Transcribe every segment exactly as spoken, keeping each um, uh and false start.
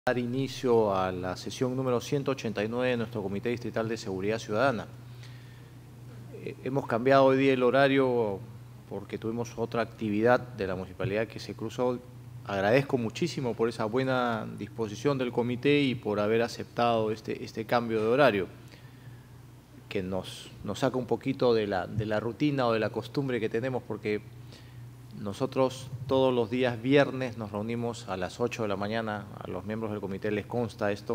Dar inicio a la sesión número ciento ochenta y nueve de nuestro Comité Distrital de Seguridad Ciudadana. Eh, hemos cambiado hoy día el horario porque tuvimos otra actividad de la municipalidad que se cruzó. Agradezco muchísimo por esa buena disposición del comité y por haber aceptado este, este cambio de horario, que nos, nos saca un poquito de la, de la rutina o de la costumbre que tenemos, porque nosotros todos los días viernes nos reunimos a las ocho de la mañana, a los miembros del comité les consta esto,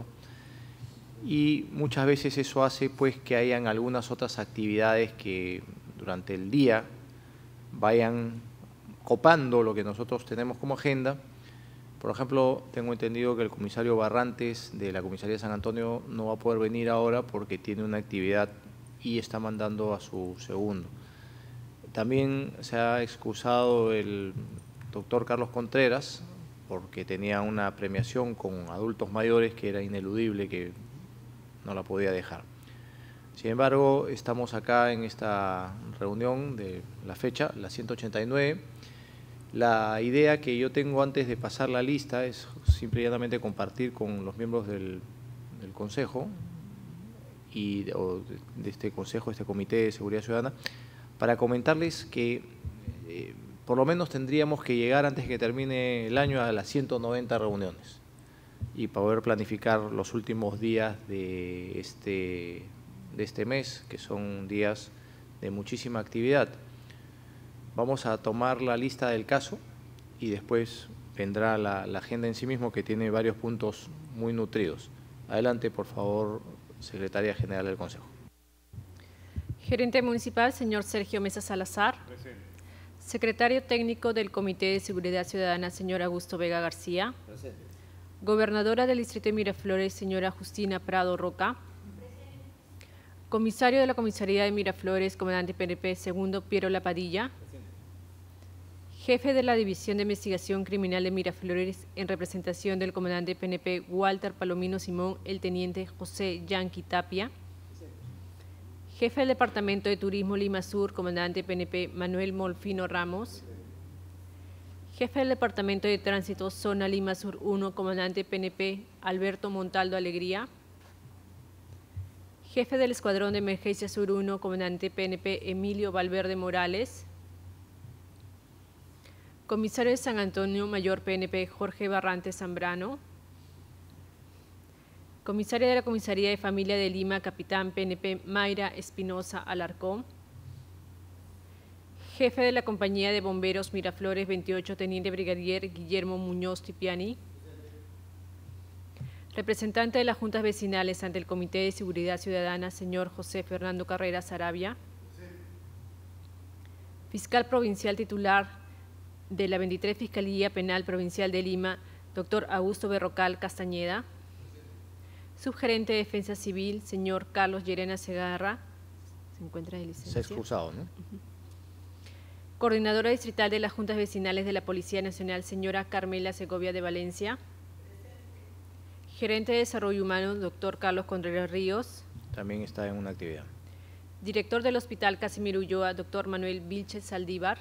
y muchas veces eso hace pues que hayan algunas otras actividades que durante el día vayan copando lo que nosotros tenemos como agenda. Por ejemplo, tengo entendido que el comisario Barrantes de la Comisaría de San Antonio no va a poder venir ahora porque tiene una actividad y está mandando a su segundo. También se ha excusado el doctor Carlos Contreras porque tenía una premiación con adultos mayores que era ineludible, que no la podía dejar. Sin embargo, estamos acá en esta reunión de la fecha, la ciento ochenta y nueve. La idea que yo tengo antes de pasar la lista es simplemente compartir con los miembros del, del Consejo y o de este Consejo, este Comité de Seguridad Ciudadana, para comentarles que eh, por lo menos tendríamos que llegar antes de que termine el año a las ciento noventa reuniones y poder planificar los últimos días de este, de este mes, que son días de muchísima actividad. Vamos a tomar la lista del caso y después vendrá la, la agenda en sí mismo, que tiene varios puntos muy nutridos. Adelante, por favor, Secretaria General del Consejo. Gerente Municipal, señor Sergio Mesa Salazar. Presente. Secretario Técnico del Comité de Seguridad Ciudadana, señor Augusto Vega García. Presente. Gobernadora del Distrito de Miraflores, señora Justina Prado Roca. Presente. Comisario de la Comisaría de Miraflores, comandante P N P segundo Piero Lapadilla. Presente. Jefe de la División de Investigación Criminal de Miraflores, en representación del comandante P N P Walter Palomino Simón, el teniente José Yanqui Tapia. Jefe del Departamento de Turismo Lima Sur, comandante P N P Manuel Molfino Ramos. Jefe del Departamento de Tránsito Zona Lima Sur uno, comandante P N P Alberto Montaldo Alegría. Jefe del Escuadrón de Emergencia Sur uno, comandante P N P Emilio Valverde Morales. Comisario de San Antonio Mayor P N P Jorge Barrantes Zambrano. Comisaria de la Comisaría de Familia de Lima, capitán P N P Mayra Espinosa Alarcón. Jefe de la Compañía de Bomberos Miraflores veintiocho, teniente brigadier Guillermo Muñoz Tipiani. Representante de las Juntas Vecinales ante el Comité de Seguridad Ciudadana, señor José Fernando Carreras Sarabia. Fiscal provincial titular de la veintitrés Fiscalía Penal Provincial de Lima, doctor Augusto Berrocal Castañeda. Subgerente de Defensa Civil, señor Carlos Llerena Segarra. Se encuentra de licencia. Se ha excusado, ¿no? Uh-huh. Coordinadora distrital de las Juntas Vecinales de la Policía Nacional, señora Carmela Segovia de Valencia. Gerente de Desarrollo Humano, doctor Carlos Contreras Ríos. También está en una actividad. Director del Hospital Casimiro Ulloa, doctor Manuel Vilches Saldívar.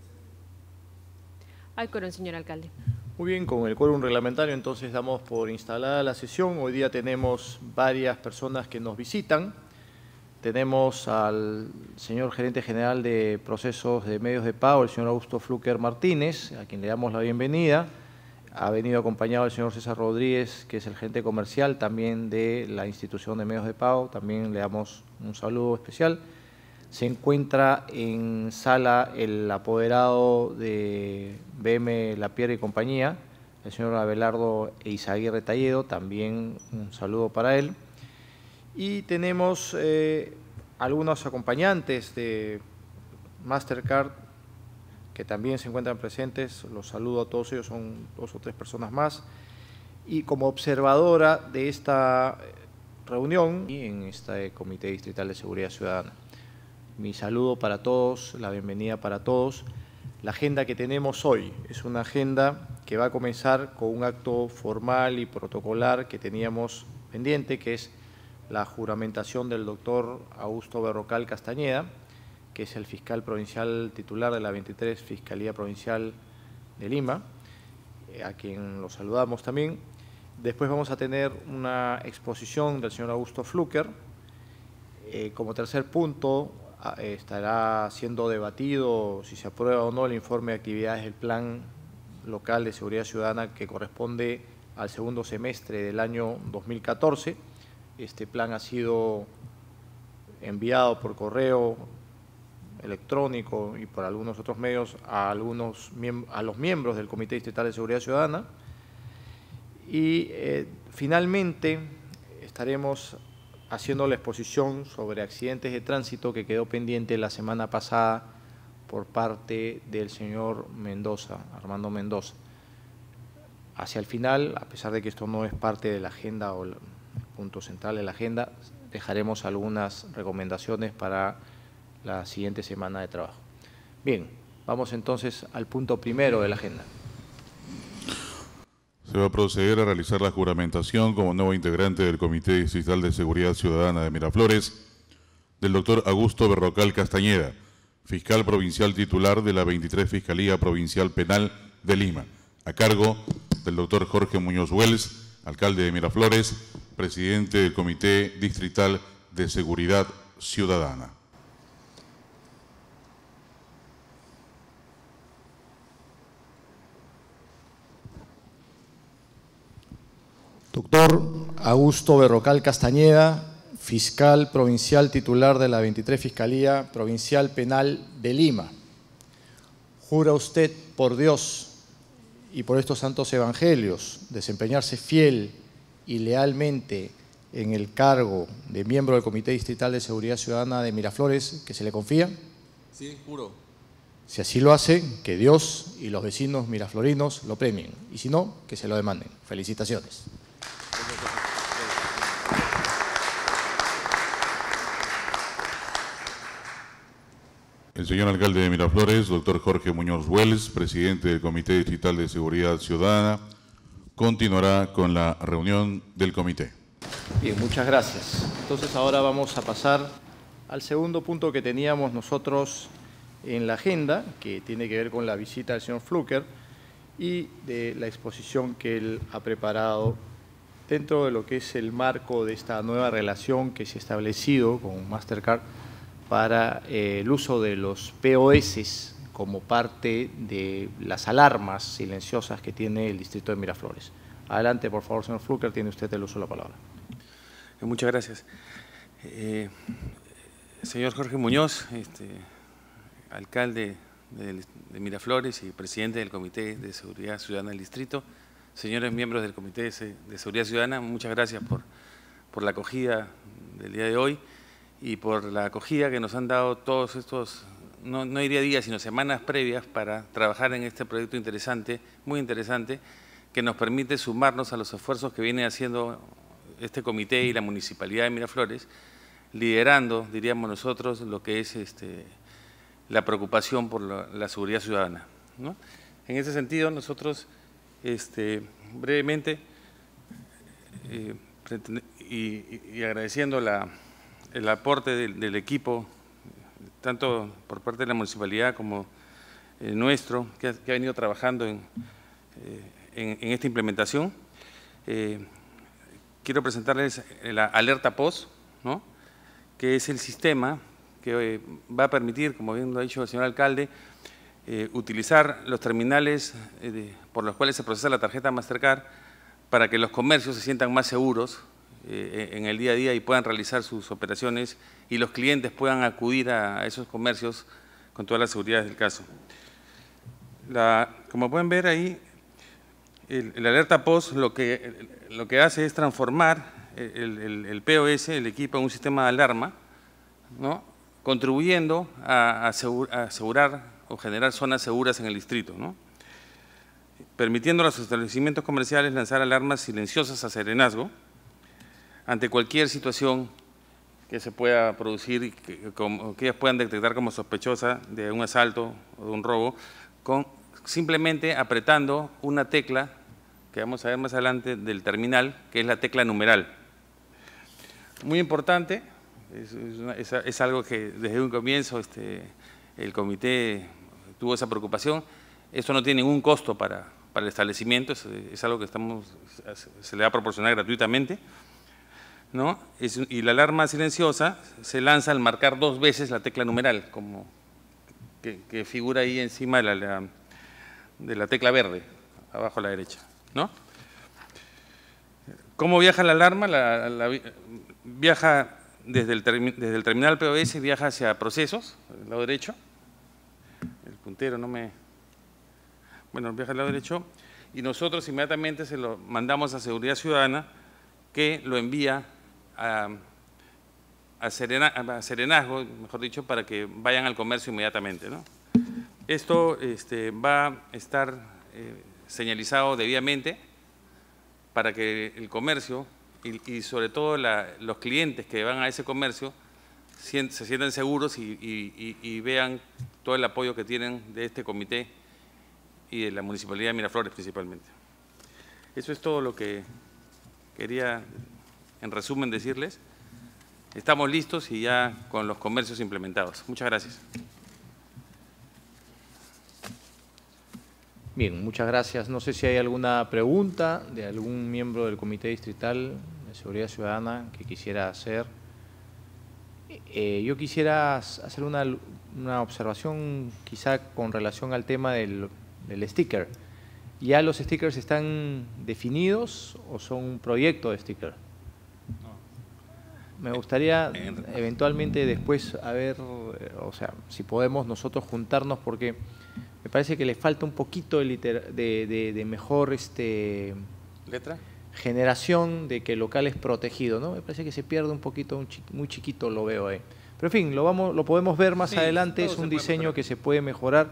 Al quórum, señor alcalde. Muy bien, con el quórum reglamentario entonces damos por instalada la sesión. Hoy día tenemos varias personas que nos visitan. Tenemos al señor gerente general de procesos de medios de pago, el señor Augusto Fluker Martínez, a quien le damos la bienvenida. Ha venido acompañado el señor César Rodríguez, que es el gerente comercial también de la institución de medios de pago. También le damos un saludo especial. Se encuentra en sala el apoderado de B M Lapierre y compañía, el señor Abelardo Eizaguirre Talledo, también un saludo para él. Y tenemos eh, algunos acompañantes de Mastercard que también se encuentran presentes. Los saludo a todos ellos, son dos o tres personas más. Y como observadora de esta reunión y en este Comité Distrital de Seguridad Ciudadana. Mi saludo para todos, la bienvenida para todos. La agenda que tenemos hoy es una agenda que va a comenzar con un acto formal y protocolar que teníamos pendiente, que es la juramentación del doctor Augusto Berrocal Castañeda, que es el fiscal provincial titular de la veintitrés Fiscalía Provincial de Lima, a quien lo saludamos también. Después vamos a tener una exposición del señor Augusto Flúquer. Eh, como tercer punto, eh, estará siendo debatido si se aprueba o no el informe de actividades del Plan Local de Seguridad Ciudadana que corresponde al segundo semestre del año dos mil catorce. Este plan ha sido enviado por correo electrónico y por algunos otros medios a, algunos, a los miembros del Comité Distrital de Seguridad Ciudadana. Y eh, finalmente estaremos haciendo la exposición sobre accidentes de tránsito que quedó pendiente la semana pasada por parte del señor Mendoza, Armando Mendoza. Hacia el final, a pesar de que esto no es parte de la agenda o el punto central de la agenda, dejaremos algunas recomendaciones para la siguiente semana de trabajo. Bien, vamos entonces al punto primero de la agenda. Se va a proceder a realizar la juramentación como nuevo integrante del Comité Distrital de Seguridad Ciudadana de Miraflores del doctor Augusto Berrocal Castañeda, fiscal provincial titular de la veintitrés Fiscalía Provincial Penal de Lima, a cargo del doctor Jorge Muñoz Wells, alcalde de Miraflores, presidente del Comité Distrital de Seguridad Ciudadana. Doctor Augusto Berrocal Castañeda, fiscal provincial titular de la veintitrés Fiscalía Provincial Penal de Lima. ¿Jura usted por Dios y por estos santos evangelios desempeñarse fiel y lealmente en el cargo de miembro del Comité Distrital de Seguridad Ciudadana de Miraflores que se le confía? Sí, juro. Si así lo hace, que Dios y los vecinos miraflorinos lo premien, y si no, que se lo demanden. Felicitaciones. El señor alcalde de Miraflores, doctor Jorge Muñoz Wells, presidente del Comité Distrital de Seguridad Ciudadana, continuará con la reunión del comité. Bien, muchas gracias. Entonces ahora vamos a pasar al segundo punto que teníamos nosotros en la agenda, que tiene que ver con la visita del señor Flúquer y de la exposición que él ha preparado dentro de lo que es el marco de esta nueva relación que se ha establecido con Mastercard para eh, el uso de los P O S como parte de las alarmas silenciosas que tiene el distrito de Miraflores. Adelante, por favor, señor Flúquer, tiene usted el uso de la palabra. Muchas gracias. Eh, señor Jorge Muñoz, este, alcalde de, de Miraflores y presidente del Comité de Seguridad Ciudadana del Distrito, señores miembros del Comité de, de Seguridad Ciudadana, muchas gracias por, por la acogida del día de hoy y por la acogida que nos han dado todos estos, no, no diría días, sino semanas previas para trabajar en este proyecto interesante, muy interesante, que nos permite sumarnos a los esfuerzos que viene haciendo este comité y la Municipalidad de Miraflores, liderando, diríamos nosotros, lo que es este, la preocupación por la, la seguridad ciudadana, ¿no? En ese sentido, nosotros, este, brevemente, eh, y, y agradeciendo la el aporte del, del equipo, tanto por parte de la municipalidad como eh, nuestro, que ha, que ha venido trabajando en, eh, en, en esta implementación. Eh, quiero presentarles la alerta P O S, ¿no?, que es el sistema que eh, va a permitir, como bien lo ha dicho el señor alcalde, eh, utilizar los terminales eh, de, por los cuales se procesa la tarjeta Mastercard para que los comercios se sientan más seguros Eh, en el día a día y puedan realizar sus operaciones y los clientes puedan acudir a esos comercios con toda la seguridad del caso. La, como pueden ver ahí, el, el alerta P O S lo que, lo que hace es transformar el, el, el P O S, el equipo, en un sistema de alarma, ¿no?, contribuyendo a, a, asegurar, a asegurar o generar zonas seguras en el distrito, ¿no?, permitiendo a los establecimientos comerciales lanzar alarmas silenciosas a serenazgo ante cualquier situación que se pueda producir y que, como, que ellas puedan detectar como sospechosa de un asalto o de un robo, con, simplemente apretando una tecla, que vamos a ver más adelante, del terminal, que es la tecla numeral. Muy importante, es, es, es algo que desde un comienzo este, el comité tuvo esa preocupación. Esto no tiene ningún costo para, para el establecimiento, es, es algo que estamos, se le va a proporcionar gratuitamente, ¿no? Es, y la alarma silenciosa se lanza al marcar dos veces la tecla numeral, como que, que figura ahí encima de la, la, de la tecla verde, abajo a la derecha, ¿no? ¿Cómo viaja la alarma? La, la, viaja desde el, termi, desde el terminal P O S, viaja hacia procesos, del lado derecho. El puntero no me... Bueno, viaja al lado derecho. Y nosotros inmediatamente se lo mandamos a Seguridad Ciudadana, que lo envía a, a, serena, a serenazgo, mejor dicho, para que vayan al comercio inmediatamente, ¿no? Esto este, va a estar eh, señalizado debidamente para que el comercio y, y sobre todo la, los clientes que van a ese comercio se sientan seguros y, y, y vean todo el apoyo que tienen de este comité y de la Municipalidad de Miraflores principalmente. Eso es todo lo que quería, en resumen, decirles. Estamos listos y ya con los comercios implementados. Muchas gracias. Bien, muchas gracias. No sé si hay alguna pregunta de algún miembro del Comité Distrital de Seguridad Ciudadana que quisiera hacer. Eh, yo quisiera hacer una, una observación quizá con relación al tema del, del sticker. ¿Ya los stickers están definidos o son un proyecto de sticker? Me gustaría eventualmente después a ver, o sea, si podemos nosotros juntarnos, porque me parece que le falta un poquito de, liter, de, de, de mejor este, ¿letra? Generación de que el local es protegido, ¿no? Me parece que se pierde un poquito, un chi, muy chiquito lo veo ahí. Pero en fin, lo, vamos, lo podemos ver más sí, adelante, es un diseño que se puede mejorar.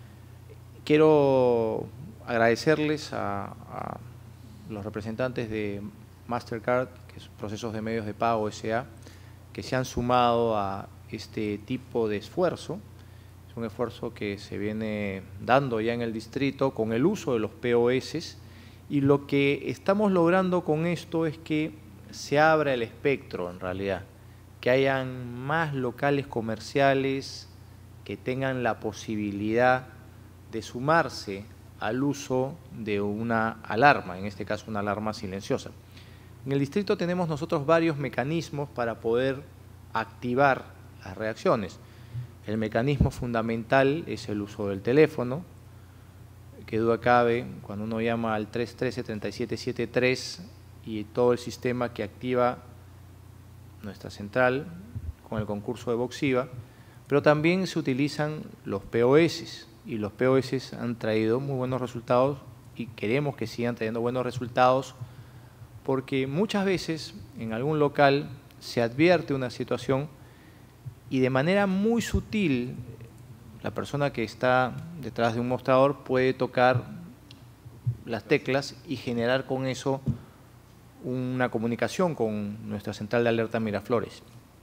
Quiero agradecerles a, a los representantes de Mastercard, que es Procesos de Medios de Pago S A, que se han sumado a este tipo de esfuerzo. Es un esfuerzo que se viene dando ya en el distrito con el uso de los P O S, y lo que estamos logrando con esto es que se abra el espectro en realidad, que hayan más locales comerciales que tengan la posibilidad de sumarse al uso de una alarma, en este caso una alarma silenciosa. En el distrito tenemos nosotros varios mecanismos para poder activar las reacciones. El mecanismo fundamental es el uso del teléfono, que duda cabe, cuando uno llama al tres uno tres, tres siete siete tres y todo el sistema que activa nuestra central con el concurso de Voxiva, pero también se utilizan los P O S, y los P O S han traído muy buenos resultados y queremos que sigan trayendo buenos resultados, porque muchas veces en algún local se advierte una situación y de manera muy sutil la persona que está detrás de un mostrador puede tocar las teclas y generar con eso una comunicación con nuestra central de alerta Miraflores.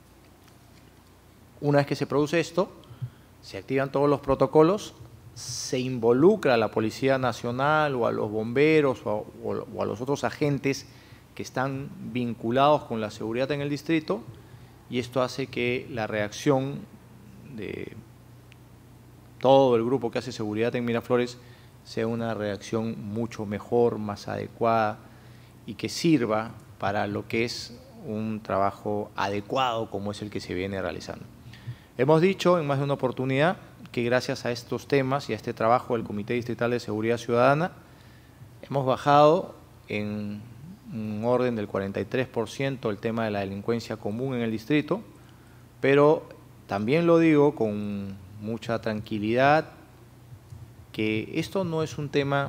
Una vez que se produce esto, se activan todos los protocolos, se involucra a la Policía Nacional o a los bomberos o a, o a los otros agentes que están vinculados con la seguridad en el distrito, y esto hace que la reacción de todo el grupo que hace seguridad en Miraflores sea una reacción mucho mejor, más adecuada y que sirva para lo que es un trabajo adecuado como es el que se viene realizando. Hemos dicho en más de una oportunidad que gracias a estos temas y a este trabajo del Comité Distrital de Seguridad Ciudadana hemos bajado en un orden del cuarenta y tres por ciento el tema de la delincuencia común en el distrito, pero también lo digo con mucha tranquilidad que esto no es un tema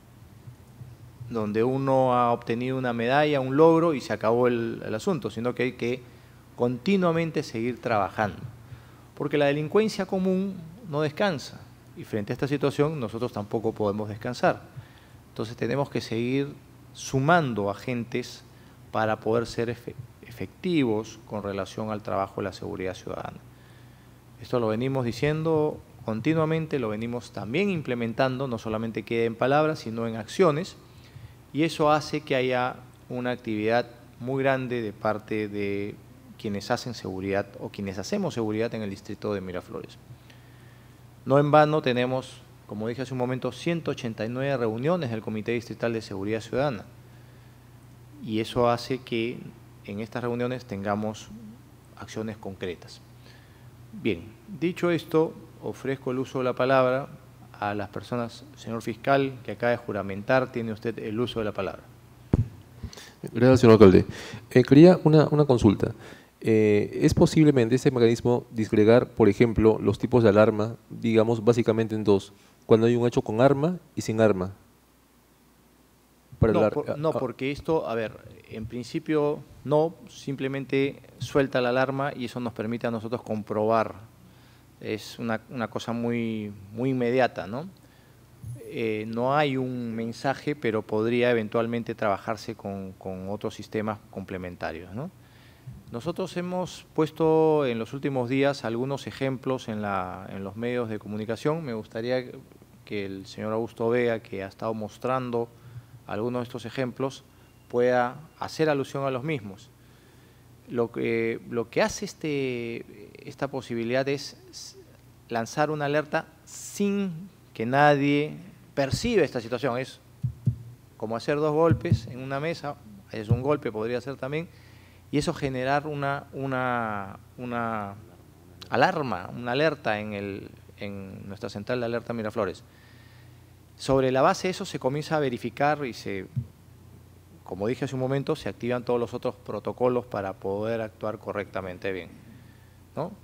donde uno ha obtenido una medalla, un logro y se acabó el, el asunto, sino que hay que continuamente seguir trabajando, porque la delincuencia común no descansa y frente a esta situación nosotros tampoco podemos descansar. Entonces tenemos que seguir sumando agentes para poder ser efectivos con relación al trabajo de la seguridad ciudadana. Esto lo venimos diciendo continuamente, lo venimos también implementando, no solamente quede en palabras, sino en acciones, y eso hace que haya una actividad muy grande de parte de quienes hacen seguridad o quienes hacemos seguridad en el distrito de Miraflores. No en vano tenemos como dije hace un momento, ciento ochenta y nueve reuniones del Comité Distrital de Seguridad Ciudadana. Y eso hace que en estas reuniones tengamos acciones concretas. Bien, dicho esto, ofrezco el uso de la palabra a las personas. Señor fiscal, que acaba de juramentar, tiene usted el uso de la palabra. Gracias, señor alcalde. Eh, quería una, una consulta. Eh, ¿Es posible mediante este mecanismo disgregar, por ejemplo, los tipos de alarma, digamos, básicamente en dos, cuando hay un hecho con arma y sin arma? Para No, el por, no, porque esto, a ver, en principio no, simplemente suelta la alarma y eso nos permite a nosotros comprobar. Es una, una cosa muy, muy inmediata, ¿no? Eh, no hay un mensaje, pero podría eventualmente trabajarse con, con otros sistemas complementarios, ¿no? Nosotros hemos puesto en los últimos días algunos ejemplos en, la, en los medios de comunicación. Me gustaría que el señor Augusto Vega, que ha estado mostrando algunos de estos ejemplos, pueda hacer alusión a los mismos. Lo que, lo que hace este, esta posibilidad es lanzar una alerta sin que nadie perciba esta situación. Es como hacer dos golpes en una mesa, es un golpe, podría ser también, y eso generar una, una, una alarma, una alerta en, el, en nuestra central de alerta Miraflores. Sobre la base de eso se comienza a verificar y se, como dije hace un momento, se activan todos los otros protocolos para poder actuar correctamente bien, ¿no?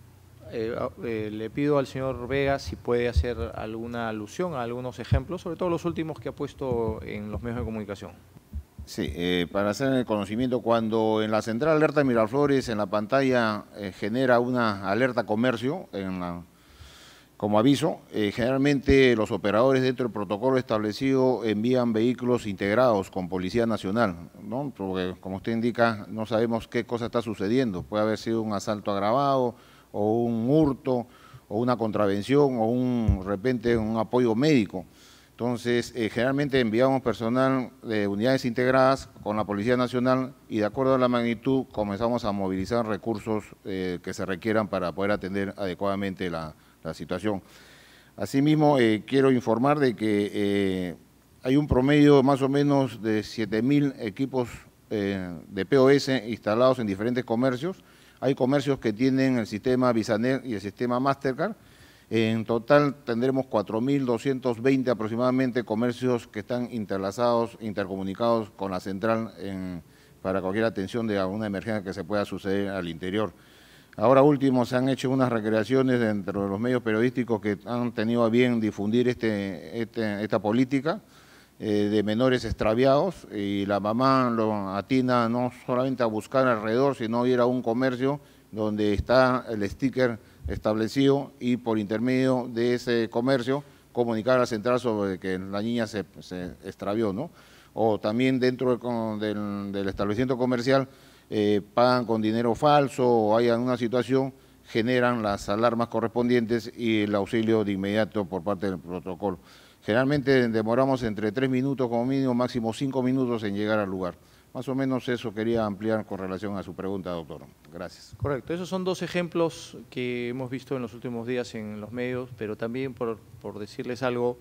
Eh, eh, le pido al señor Vega si puede hacer alguna alusión a algunos ejemplos, sobre todo los últimos que ha puesto en los medios de comunicación. Sí, eh, para hacer el conocimiento, cuando en la central alerta de Miraflores en la pantalla eh, genera una alerta comercio en la, como aviso, eh, generalmente los operadores dentro del protocolo establecido envían vehículos integrados con Policía Nacional, ¿no? Porque como usted indica, no sabemos qué cosa está sucediendo, puede haber sido un asalto agravado, o un hurto, o una contravención, o un, de repente un apoyo médico. Entonces, eh, generalmente enviamos personal de unidades integradas con la Policía Nacional y de acuerdo a la magnitud comenzamos a movilizar recursos eh, que se requieran para poder atender adecuadamente la, la situación. Asimismo, eh, quiero informar de que eh, hay un promedio más o menos de siete mil equipos eh, de P O S instalados en diferentes comercios. Hay comercios que tienen el sistema Visanet y el sistema Mastercard. En total tendremos cuatro mil doscientos veinte aproximadamente comercios que están interlazados, intercomunicados con la central en, para cualquier atención de alguna emergencia que se pueda suceder al interior. Ahora último se han hecho unas recreaciones dentro de los medios periodísticos que han tenido a bien difundir este, este, esta política eh, de menores extraviados y la mamá lo atina no solamente a buscar alrededor, sino ir a un comercio donde está el sticker establecido y por intermedio de ese comercio comunicar a la central sobre que la niña se, se extravió, ¿no? O también dentro de, del, del establecimiento comercial eh, pagan con dinero falso o hay alguna situación, generan las alarmas correspondientes y el auxilio de inmediato por parte del protocolo. Generalmente demoramos entre tres minutos como mínimo, máximo cinco minutos en llegar al lugar. Más o menos eso quería ampliar con relación a su pregunta, doctor. Gracias. Correcto. Esos son dos ejemplos que hemos visto en los últimos días en los medios, pero también por, por decirles algo,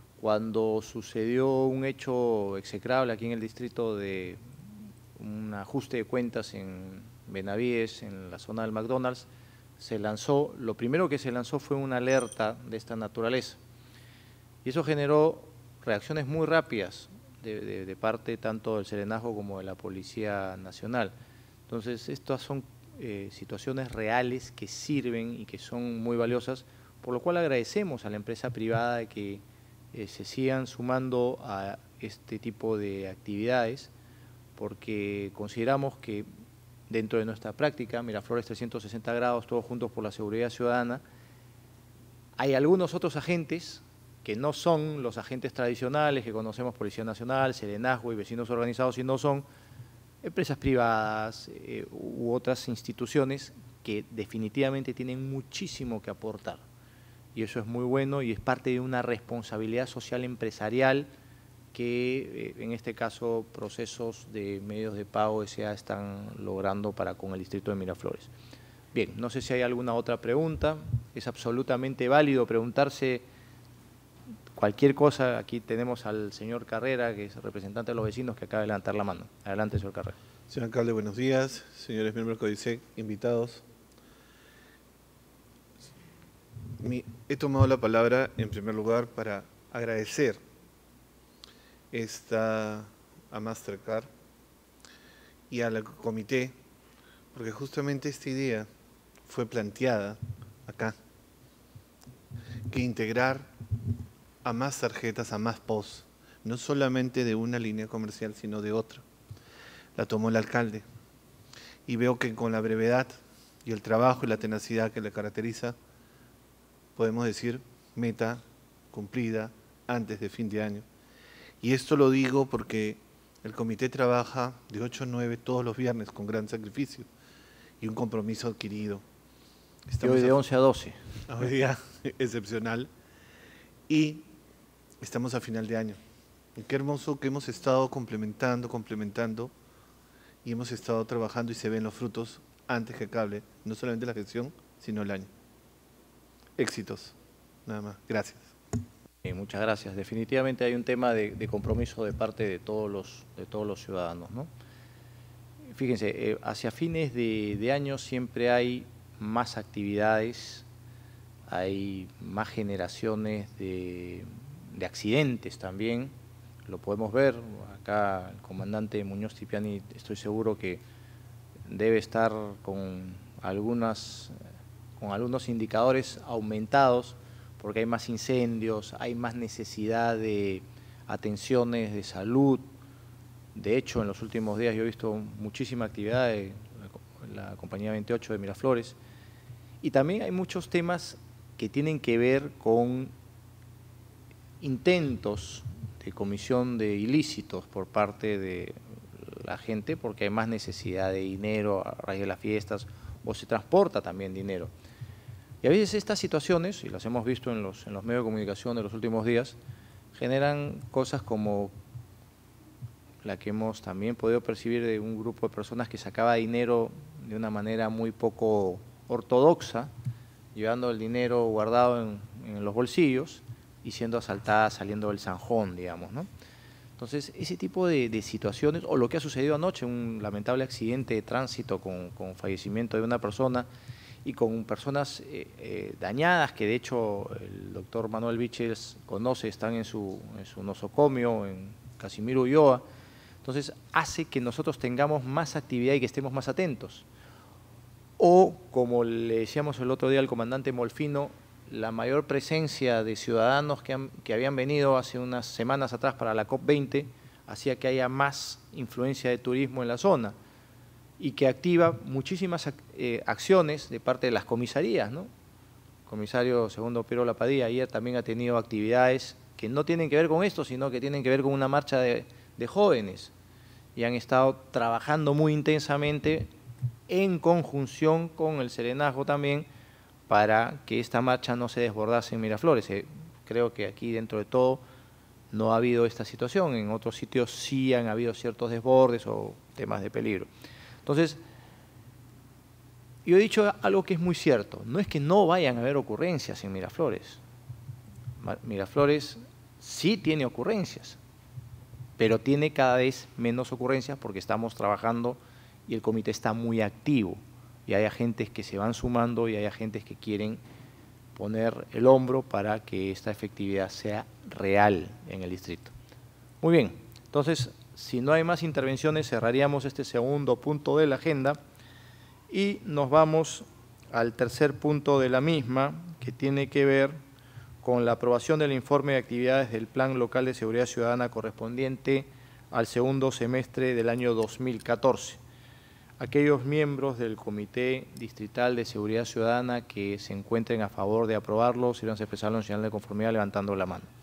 cuando sucedió un hecho execrable aquí en el distrito de un ajuste de cuentas en Benavíes, en la zona del McDonald's, se lanzó, lo primero que se lanzó fue una alerta de esta naturaleza. Y eso generó reacciones muy rápidas de, de, de parte tanto del Serenazgo como de la Policía Nacional. Entonces, estas son eh, situaciones reales que sirven y que son muy valiosas, por lo cual agradecemos a la empresa privada de que eh, se sigan sumando a este tipo de actividades, porque consideramos que dentro de nuestra práctica, Miraflores trescientos sesenta grados, todos juntos por la seguridad ciudadana, hay algunos otros agentes que no son los agentes tradicionales que conocemos, Policía Nacional, Serenazgo y vecinos organizados, sino son empresas privadas eh, u otras instituciones que definitivamente tienen muchísimo que aportar. Y eso es muy bueno y es parte de una responsabilidad social empresarial que eh, en este caso procesos de medios de pago S A están logrando para con el distrito de Miraflores. Bien, no sé si hay alguna otra pregunta. Es absolutamente válido preguntarse cualquier cosa, aquí tenemos al señor Carrera, que es representante de los vecinos, que acaba de levantar la mano. Adelante, señor Carrera. Señor alcalde, buenos días. Señores miembros del CODISEC, invitados. Mi, he tomado la palabra, en primer lugar, para agradecer esta, a Mastercard y al comité, porque justamente esta idea fue planteada acá, que integrar a más tarjetas, a más P O S, no solamente de una línea comercial, sino de otra. La tomó el alcalde y veo que con la brevedad y el trabajo y la tenacidad que le caracteriza, podemos decir meta cumplida antes de fin de año. Y esto lo digo porque el comité trabaja de ocho a nueve todos los viernes con gran sacrificio y un compromiso adquirido. Estamos y hoy de once a doce. Hoy día excepcional. Y estamos a final de año. Y qué hermoso que hemos estado complementando, complementando, y hemos estado trabajando y se ven los frutos antes que acabe, no solamente la gestión, sino el año. Éxitos, nada más. Gracias. Eh, muchas gracias. Definitivamente hay un tema de, de compromiso de parte de todos los, de todos los ciudadanos, ¿no? Fíjense, eh, hacia fines de, de año siempre hay más actividades, hay más generaciones de, de accidentes también, lo podemos ver. Acá el comandante Muñoz Tipiani, estoy seguro que debe estar con, algunas, con algunos indicadores aumentados, porque hay más incendios, hay más necesidad de atenciones de salud. De hecho, en los últimos días yo he visto muchísima actividad de la, la compañía veintiocho de Miraflores, y también hay muchos temas que tienen que ver con intentos de comisión de ilícitos por parte de la gente, porque hay más necesidad de dinero a raíz de las fiestas, o se transporta también dinero. Y a veces estas situaciones, y las hemos visto en los, en los medios de comunicación de los últimos días, generan cosas como la que hemos también podido percibir de un grupo de personas que sacaba dinero de una manera muy poco ortodoxa, llevando el dinero guardado en, en los bolsillos y siendo asaltada saliendo del zanjón, digamos, ¿no? Entonces, ese tipo de, de situaciones, o lo que ha sucedido anoche, un lamentable accidente de tránsito con, con fallecimiento de una persona y con personas eh, eh, dañadas, que de hecho el doctor Manuel Víchez conoce, están en su, en su nosocomio, en Casimiro Ulloa. Entonces, hace que nosotros tengamos más actividad y que estemos más atentos. O, como le decíamos el otro día al comandante Molfino, la mayor presencia de ciudadanos que, han, que habían venido hace unas semanas atrás para la COP veinte hacía que haya más influencia de turismo en la zona y que activa muchísimas eh, acciones de parte de las comisarías, ¿no? El comisario segundo Piero Lapadilla ayer también ha tenido actividades que no tienen que ver con esto, sino que tienen que ver con una marcha de, de jóvenes, y han estado trabajando muy intensamente en conjunción con el serenazgo también, para que esta marcha no se desbordase en Miraflores. Eh, creo que aquí dentro de todo no ha habido esta situación, en otros sitios sí han habido ciertos desbordes o temas de peligro. Entonces, yo he dicho algo que es muy cierto, no es que no vayan a haber ocurrencias en Miraflores. Miraflores sí tiene ocurrencias, pero tiene cada vez menos ocurrencias porque estamos trabajando y el comité está muy activo. Y hay agentes que se van sumando y hay agentes que quieren poner el hombro para que esta efectividad sea real en el distrito. Muy bien, entonces, si no hay más intervenciones, cerraríamos este segundo punto de la agenda y nos vamos al tercer punto de la misma, que tiene que ver con la aprobación del informe de actividades del Plan Local de Seguridad Ciudadana correspondiente al segundo semestre del año dos mil catorce. Aquellos miembros del Comité Distrital de Seguridad Ciudadana que se encuentren a favor de aprobarlo, sirvan a expresarlo en señal de conformidad levantando la mano.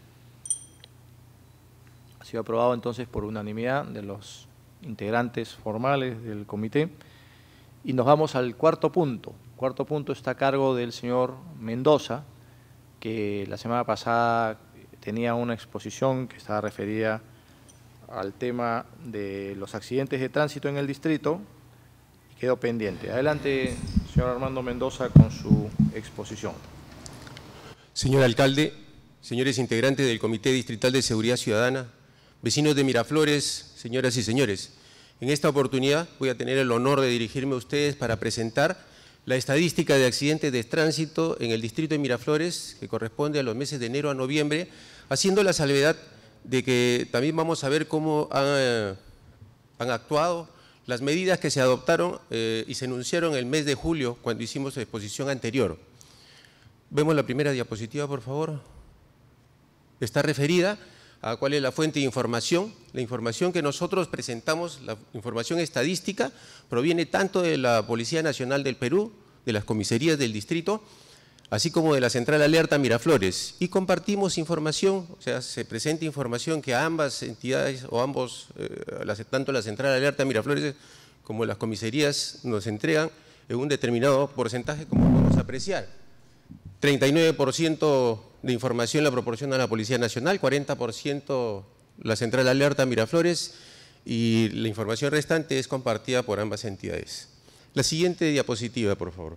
Ha sido aprobado entonces por unanimidad de los integrantes formales del comité. Y nos vamos al cuarto punto. El cuarto punto está a cargo del señor Mendoza, que la semana pasada tenía una exposición que estaba referida al tema de los accidentes de tránsito en el distrito y quedó pendiente. Adelante, señor Armando Mendoza, con su exposición. Señor alcalde, señores integrantes del Comité Distrital de Seguridad Ciudadana, vecinos de Miraflores, señoras y señores. En esta oportunidad voy a tener el honor de dirigirme a ustedes para presentar la estadística de accidentes de tránsito en el distrito de Miraflores, que corresponde a los meses de enero a noviembre, haciendo la salvedad de que también vamos a ver cómo han, han actuado las medidas que se adoptaron eh, y se enunciaron el mes de julio cuando hicimos la exposición anterior. Vemos la primera diapositiva, por favor. Está referida a cuál es la fuente de información. La información que nosotros presentamos, la información estadística, proviene tanto de la Policía Nacional del Perú, de las comisarías del distrito, así como de la Central Alerta Miraflores. Y compartimos información, o sea, se presenta información que a ambas entidades o ambos, eh, tanto la Central Alerta Miraflores como las comisarías nos entregan en un determinado porcentaje, como podemos apreciar. treinta y nueve por ciento de información la proporciona la Policía Nacional, cuarenta por ciento la Central Alerta Miraflores y la información restante es compartida por ambas entidades. La siguiente diapositiva, por favor.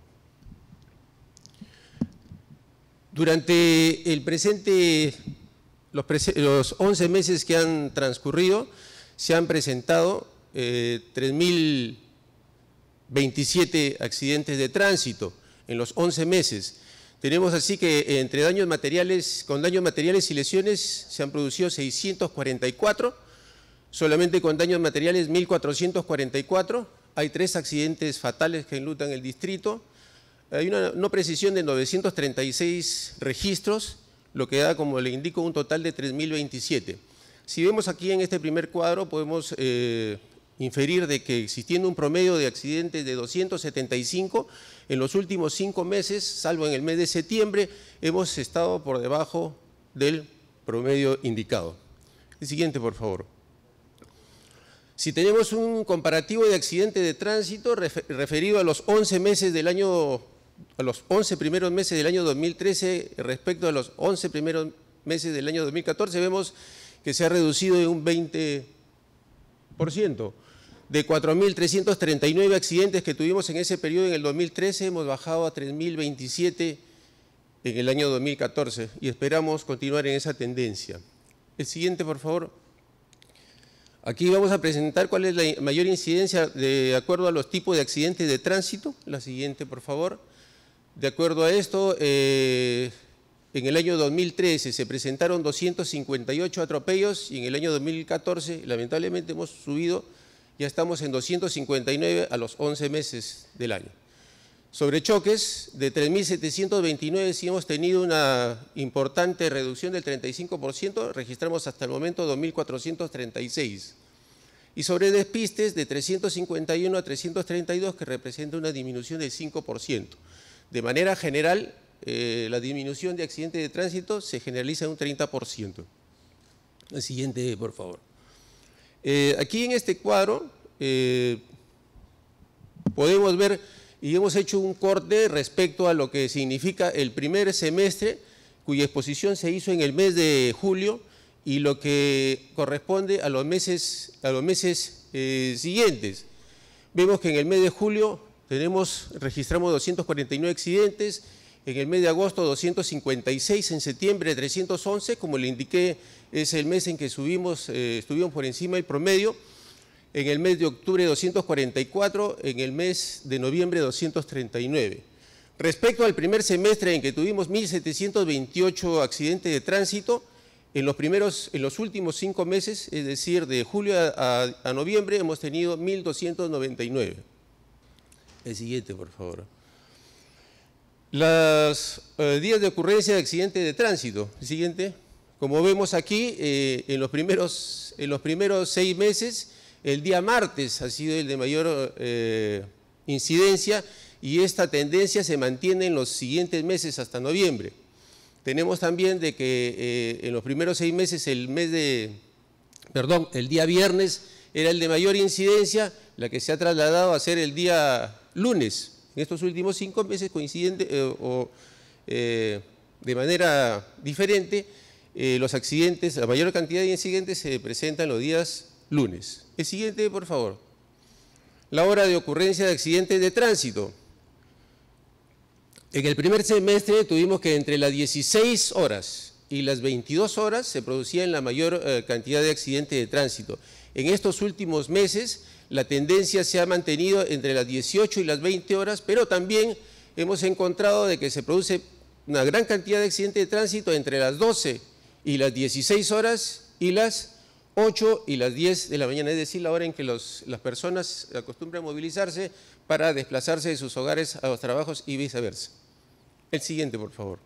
Durante el presente, los, prese, los once meses que han transcurrido, se han presentado eh, tres mil veintisiete accidentes de tránsito en los once meses. Tenemos así que entre daños materiales, con daños materiales y lesiones se han producido seiscientos cuarenta y cuatro, solamente con daños materiales mil cuatrocientos cuarenta y cuatro, hay tres accidentes fatales que enlutan el distrito, hay una no precisión de novecientos treinta y seis registros, lo que da, como le indico, un total de tres mil veintisiete. Si vemos aquí en este primer cuadro, podemos eh, inferir de que existiendo un promedio de accidentes de doscientos setenta y cinco, en los últimos cinco meses, salvo en el mes de septiembre, hemos estado por debajo del promedio indicado. El siguiente, por favor. Si tenemos un comparativo de accidentes de tránsito referido a los once meses del año, a los once primeros meses del año dos mil trece respecto a los once primeros meses del año dos mil catorce, vemos que se ha reducido en un veinte por ciento. De cuatro mil trescientos treinta y nueve accidentes que tuvimos en ese periodo en el dos mil trece, hemos bajado a tres mil veintisiete en el año dos mil catorce y esperamos continuar en esa tendencia. El siguiente, por favor. Aquí vamos a presentar cuál es la mayor incidencia de acuerdo a los tipos de accidentes de tránsito. La siguiente, por favor. De acuerdo a esto, eh, en el año dos mil trece se presentaron doscientos cincuenta y ocho atropellos y en el año dos mil catorce, lamentablemente, hemos subido. Ya estamos en doscientos cincuenta y nueve a los once meses del año. Sobre choques, de tres mil setecientos veintinueve sí hemos tenido una importante reducción del treinta y cinco por ciento, registramos hasta el momento dos mil cuatrocientos treinta y seis. Y sobre despistes, de trescientos cincuenta y uno a trescientos treinta y dos, que representa una disminución del cinco por ciento. De manera general, eh, la disminución de accidentes de tránsito se generaliza en un treinta por ciento. El siguiente, por favor. Eh, aquí en este cuadro eh, podemos ver y hemos hecho un corte respecto a lo que significa el primer semestre, cuya exposición se hizo en el mes de julio y lo que corresponde a los meses, a los meses eh, siguientes. Vemos que en el mes de julio tenemos, registramos doscientos cuarenta y nueve accidentes, en el mes de agosto doscientos cincuenta y seis, en septiembre trescientos once, como le indiqué, es el mes en que subimos, eh, estuvimos por encima del promedio, en el mes de octubre doscientos cuarenta y cuatro, en el mes de noviembre doscientos treinta y nueve. Respecto al primer semestre en que tuvimos mil setecientos veintiocho accidentes de tránsito, en los, primeros, en los últimos cinco meses, es decir, de julio a, a, a noviembre, hemos tenido mil doscientos noventa y nueve. El siguiente, por favor. Los eh, días de ocurrencia de accidentes de tránsito. El siguiente. Como vemos aquí, eh, en, los primeros, en los primeros seis meses, el día martes ha sido el de mayor eh, incidencia y esta tendencia se mantiene en los siguientes meses hasta noviembre. Tenemos también de que eh, en los primeros seis meses, el mes de, perdón, el día viernes era el de mayor incidencia, la que se ha trasladado a ser el día lunes. En estos últimos cinco meses coincidente eh, o eh, de manera diferente, eh, los accidentes, la mayor cantidad de incidentes se presentan los días lunes. El siguiente, por favor. La hora de ocurrencia de accidentes de tránsito. En el primer semestre tuvimos que entre las dieciséis horas y las veintidós horas se producían la mayor eh, cantidad de accidentes de tránsito. En estos últimos meses la tendencia se ha mantenido entre las dieciocho y las veinte horas, pero también hemos encontrado de que se produce una gran cantidad de accidentes de tránsito entre las doce y las dieciséis horas y las ocho y las diez de la mañana, es decir, la hora en que los, las personas acostumbran movilizarse para desplazarse de sus hogares a los trabajos y viceversa. El siguiente, por favor.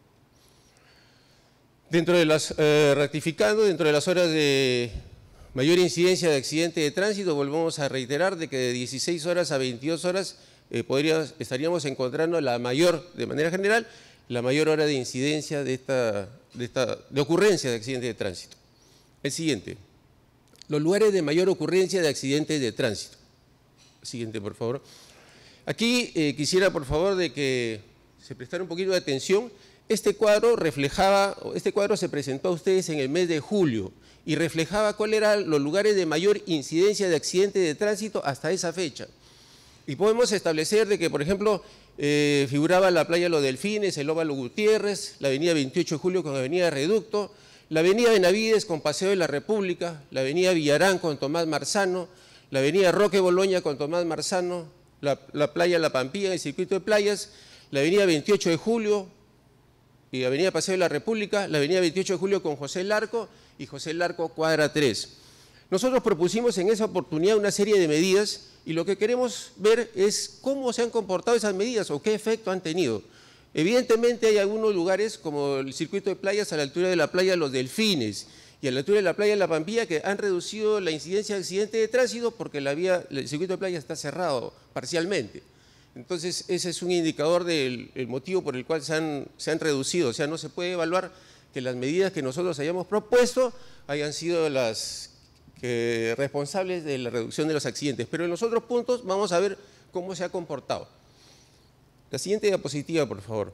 Dentro de las, eh, ratificando, dentro de las horas de mayor incidencia de accidente de tránsito, volvemos a reiterar de que de dieciséis horas a veintidós horas eh, podríamos, estaríamos encontrando la mayor, de manera general, la mayor hora de incidencia de, esta, de, esta, de ocurrencia de accidentes de tránsito. El siguiente. Los lugares de mayor ocurrencia de accidentes de tránsito. El siguiente, por favor. Aquí eh, quisiera, por favor, de que se prestara un poquito de atención. Este cuadro reflejaba, este cuadro se presentó a ustedes en el mes de julio y reflejaba cuáles eran los lugares de mayor incidencia de accidentes de tránsito hasta esa fecha. Y podemos establecer de que, por ejemplo, eh, figuraba la playa Los Delfines, el Óvalo Gutiérrez, la avenida veintiocho de julio con avenida Reducto, la avenida Benavides con Paseo de la República, la avenida Villarán con Tomás Marzano, la avenida Roque Boloña con Tomás Marzano, la, la playa La Pampilla, el circuito de playas, la avenida veintiocho de julio y avenida Paseo de la República, la avenida veintiocho de julio con José Larco y José Larco cuadra tres. Nosotros propusimos en esa oportunidad una serie de medidas y lo que queremos ver es cómo se han comportado esas medidas o qué efecto han tenido. Evidentemente hay algunos lugares como el circuito de playas a la altura de la playa Los Delfines y a la altura de la playa La Pampilla que han reducido la incidencia de accidentes de tránsito porque la vía, el circuito de playa está cerrado parcialmente. Entonces ese es un indicador del el motivo por el cual se han, se han reducido, o sea, no se puede evaluar que las medidas que nosotros hayamos propuesto hayan sido las que, responsables de la reducción de los accidentes, pero en los otros puntos vamos a ver cómo se ha comportado. La siguiente diapositiva, por favor.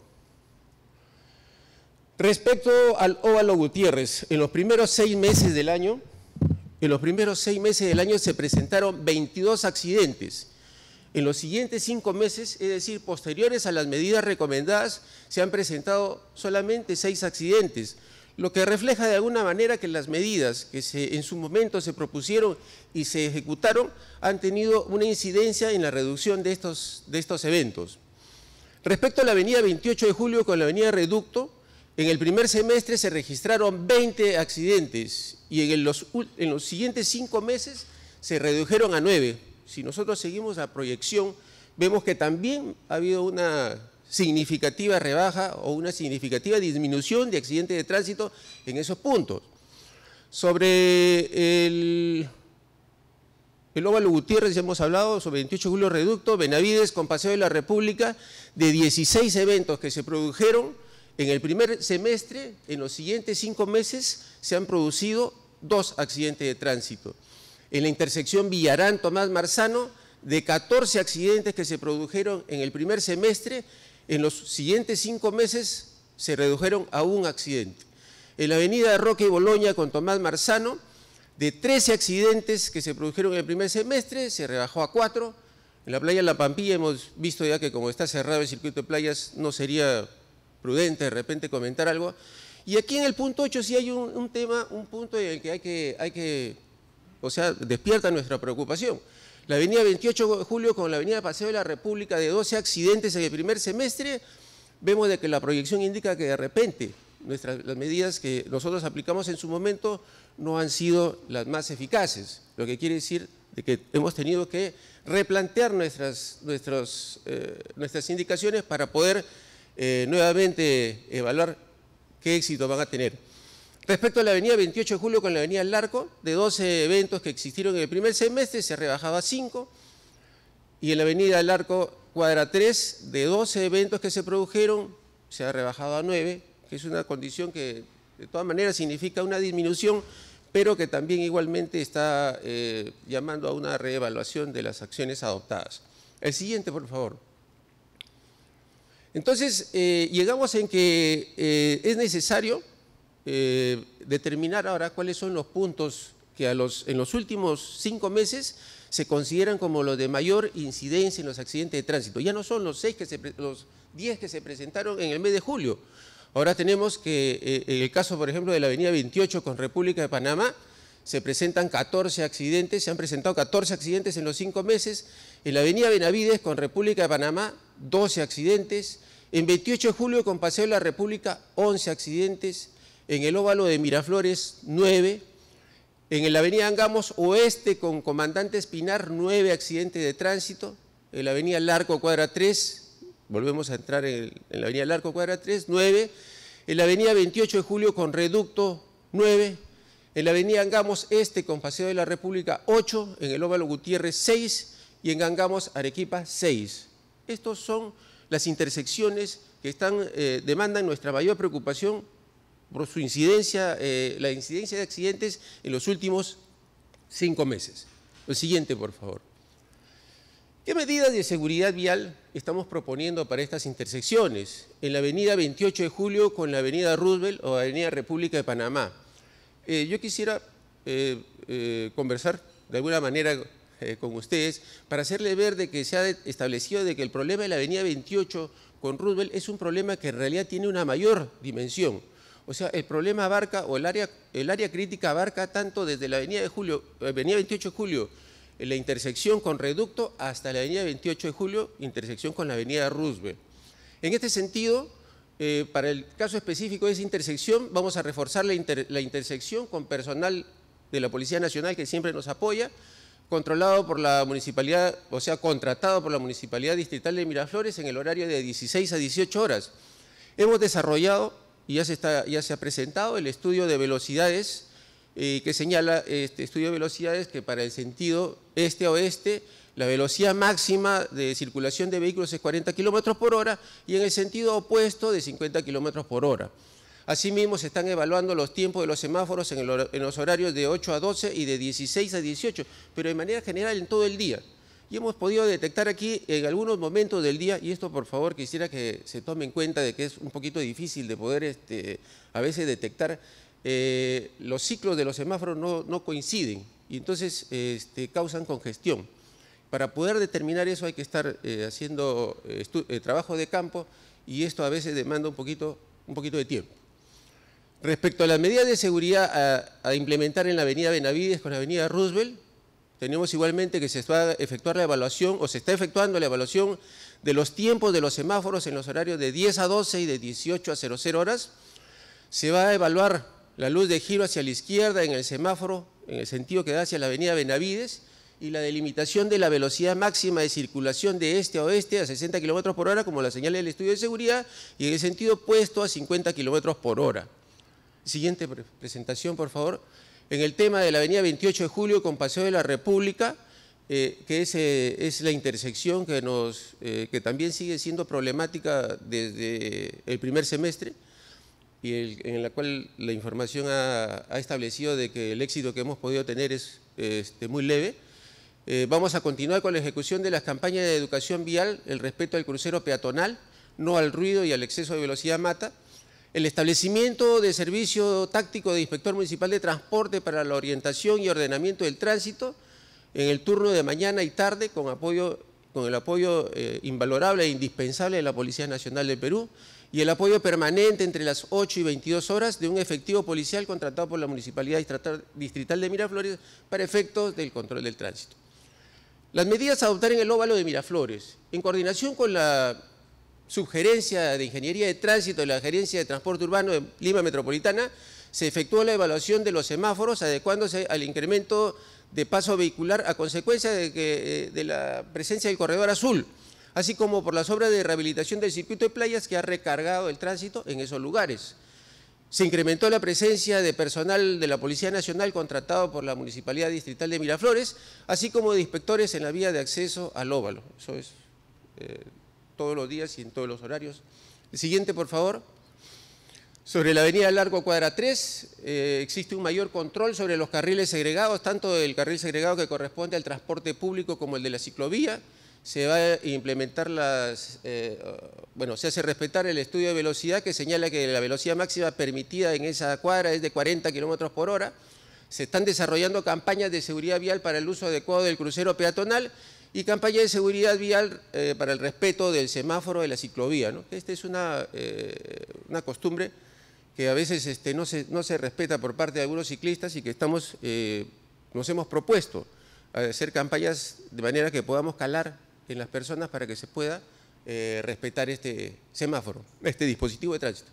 Respecto al Óvalo Gutiérrez, en los primeros seis meses del año, en los primeros seis meses del año se presentaron veintidós accidentes. En los siguientes cinco meses, es decir, posteriores a las medidas recomendadas, se han presentado solamente seis accidentes, lo que refleja de alguna manera que las medidas que se, en su momento se propusieron y se ejecutaron han tenido una incidencia en la reducción de estos, de estos eventos. Respecto a la avenida veintiocho de julio con la avenida Reducto, en el primer semestre se registraron veinte accidentes y en los, en los siguientes cinco meses se redujeron a nueve. Si nosotros seguimos la proyección, vemos que también ha habido una significativa rebaja o una significativa disminución de accidentes de tránsito en esos puntos. Sobre el, el Óvalo Gutiérrez ya hemos hablado, sobre veintiocho de julio Reducto, Benavides con Paseo de la República, de dieciséis eventos que se produjeron en el primer semestre, en los siguientes cinco meses se han producido dos accidentes de tránsito. En la intersección Villarán-Tomás Marzano, de catorce accidentes que se produjeron en el primer semestre, en los siguientes cinco meses se redujeron a un accidente. En la avenida Roque Boloña con Tomás Marzano, de trece accidentes que se produjeron en el primer semestre, se rebajó a cuatro. En la playa La Pampilla hemos visto ya que como está cerrado el circuito de playas no sería prudente de repente comentar algo. Y aquí en el punto ocho sí hay un, un tema, un punto en el que hay que, hay que, o sea, despierta nuestra preocupación. La avenida veintiocho de julio con la avenida Paseo de la República, de doce accidentes en el primer semestre, vemos de que la proyección indica que de repente nuestras, las medidas que nosotros aplicamos en su momento no han sido las más eficaces, lo que quiere decir de que hemos tenido que replantear nuestras, nuestros, eh, nuestras indicaciones para poder eh, nuevamente evaluar qué éxito van a tener. Respecto a la avenida veintiocho de julio con la avenida Larco, de doce eventos que existieron en el primer semestre, se rebajaba a cinco, y en la avenida Larco cuadra tres, de doce eventos que se produjeron, se ha rebajado a nueve, que es una condición que de todas maneras significa una disminución, pero que también igualmente está eh, llamando a una reevaluación de las acciones adoptadas. El siguiente, por favor. Entonces, eh, llegamos en que eh, es necesario Eh, determinar ahora cuáles son los puntos que a los, en los últimos cinco meses se consideran como los de mayor incidencia en los accidentes de tránsito. Ya no son los seis que se, los diez que se presentaron en el mes de julio. Ahora tenemos que, eh, en el caso, por ejemplo, de la avenida veintiocho con República de Panamá, se presentan catorce accidentes, se han presentado catorce accidentes en los cinco meses. En la avenida Benavides con República de Panamá, doce accidentes. En veintiocho de julio con Paseo de la República, once accidentes. En el óvalo de Miraflores, nueve. En la avenida Angamos Oeste con Comandante Espinar, nueve accidentes de tránsito. En la avenida Larco Cuadra tres, volvemos a entrar en, el, en la avenida Larco Cuadra tres, nueve. En la avenida veintiocho de julio con Reducto, nueve. En la avenida Angamos Este con Paseo de la República, ocho. En el óvalo Gutiérrez, seis. Y en Angamos Arequipa, seis. Estos son las intersecciones que están, eh, demandan nuestra mayor preocupación por su incidencia, eh, la incidencia de accidentes en los últimos cinco meses. Lo siguiente, por favor. ¿Qué medidas de seguridad vial estamos proponiendo para estas intersecciones? En la avenida veintiocho de julio con la avenida Roosevelt o avenida República de Panamá. Eh, yo quisiera eh, eh, conversar de alguna manera eh, con ustedes para hacerle ver de que se ha establecido de que el problema de la avenida veintiocho con Roosevelt es un problema que en realidad tiene una mayor dimensión. O sea, el problema abarca, o el área, el área crítica abarca tanto desde la avenida, de julio, avenida veintiocho de julio, en la intersección con Reducto, hasta la avenida veintiocho de julio, intersección con la avenida Roosevelt. En este sentido, eh, para el caso específico de esa intersección, vamos a reforzar la, inter, la intersección con personal de la Policía Nacional que siempre nos apoya, controlado por la municipalidad, o sea, contratado por la Municipalidad Distrital de Miraflores en el horario de dieciséis a dieciocho horas. Hemos desarrollado y ya se, está, ya se ha presentado el estudio de velocidades eh, que señala este estudio de velocidades que para el sentido este a oeste la velocidad máxima de circulación de vehículos es cuarenta kilómetros por hora y en el sentido opuesto de cincuenta kilómetros por hora. Asimismo, se están evaluando los tiempos de los semáforos en, el, en los horarios de ocho a doce y de dieciséis a dieciocho, pero de manera general en todo el día. Y hemos podido detectar aquí en algunos momentos del día, y esto por favor quisiera que se tome en cuenta de que es un poquito difícil de poder este, a veces detectar, eh, los ciclos de los semáforos no, no coinciden y entonces este, causan congestión. Para poder determinar eso hay que estar eh, haciendo eh, eh, trabajo de campo y esto a veces demanda un poquito, un poquito de tiempo. Respecto a las medidas de seguridad a, a implementar en la avenida Benavides con la avenida Roosevelt, tenemos igualmente que se va a efectuar la evaluación o se está efectuando la evaluación de los tiempos de los semáforos en los horarios de diez a doce y de dieciocho a cero cero horas. Se va a evaluar la luz de giro hacia la izquierda en el semáforo, en el sentido que da hacia la avenida Benavides, y la delimitación de la velocidad máxima de circulación de este a oeste a sesenta kilómetros por hora, como la señala el estudio de seguridad, y en el sentido opuesto a cincuenta kilómetros por hora. Siguiente presentación, por favor. En el tema de la avenida veintiocho de julio con Paseo de la República, eh, que es, eh, es la intersección que, nos, eh, que también sigue siendo problemática desde el primer semestre y el, en la cual la información ha, ha establecido de que el éxito que hemos podido tener es este, muy leve. Eh, vamos a continuar con la ejecución de las campañas de educación vial, el respeto al crucero peatonal, no al ruido y al exceso de velocidad mata. El establecimiento de servicio táctico de inspector municipal de transporte para la orientación y ordenamiento del tránsito en el turno de mañana y tarde con, apoyo, con el apoyo eh, invalorable e indispensable de la Policía Nacional del Perú y el apoyo permanente entre las ocho y veintidós horas de un efectivo policial contratado por la Municipalidad Distrital de Miraflores para efectos del control del tránsito. Las medidas a adoptar en el óvalo de Miraflores, en coordinación con la Subgerencia de Ingeniería de Tránsito de la Gerencia de Transporte Urbano de Lima Metropolitana, se efectuó la evaluación de los semáforos adecuándose al incremento de paso vehicular a consecuencia de, que, de la presencia del corredor azul, así como por las obras de rehabilitación del circuito de playas que ha recargado el tránsito en esos lugares. Se incrementó la presencia de personal de la Policía Nacional contratado por la Municipalidad Distrital de Miraflores, así como de inspectores en la vía de acceso al óvalo. Eso es eh, todos los días y en todos los horarios. El siguiente, por favor. Sobre la avenida Largo Cuadra tres, eh, existe un mayor control sobre los carriles segregados, tanto el carril segregado que corresponde al transporte público como el de la ciclovía. Se va a implementar las, eh, bueno, se hace respetar el estudio de velocidad que señala que la velocidad máxima permitida en esa cuadra es de cuarenta kilómetros por hora. Se están desarrollando campañas de seguridad vial para el uso adecuado del crucero peatonal y campaña de seguridad vial eh, para el respeto del semáforo de la ciclovía, ¿no? Esta es una, eh, una costumbre que a veces este, no, se, no se respeta por parte de algunos ciclistas y que estamos, eh, nos hemos propuesto hacer campañas de manera que podamos calar en las personas para que se pueda eh, respetar este semáforo, este dispositivo de tránsito.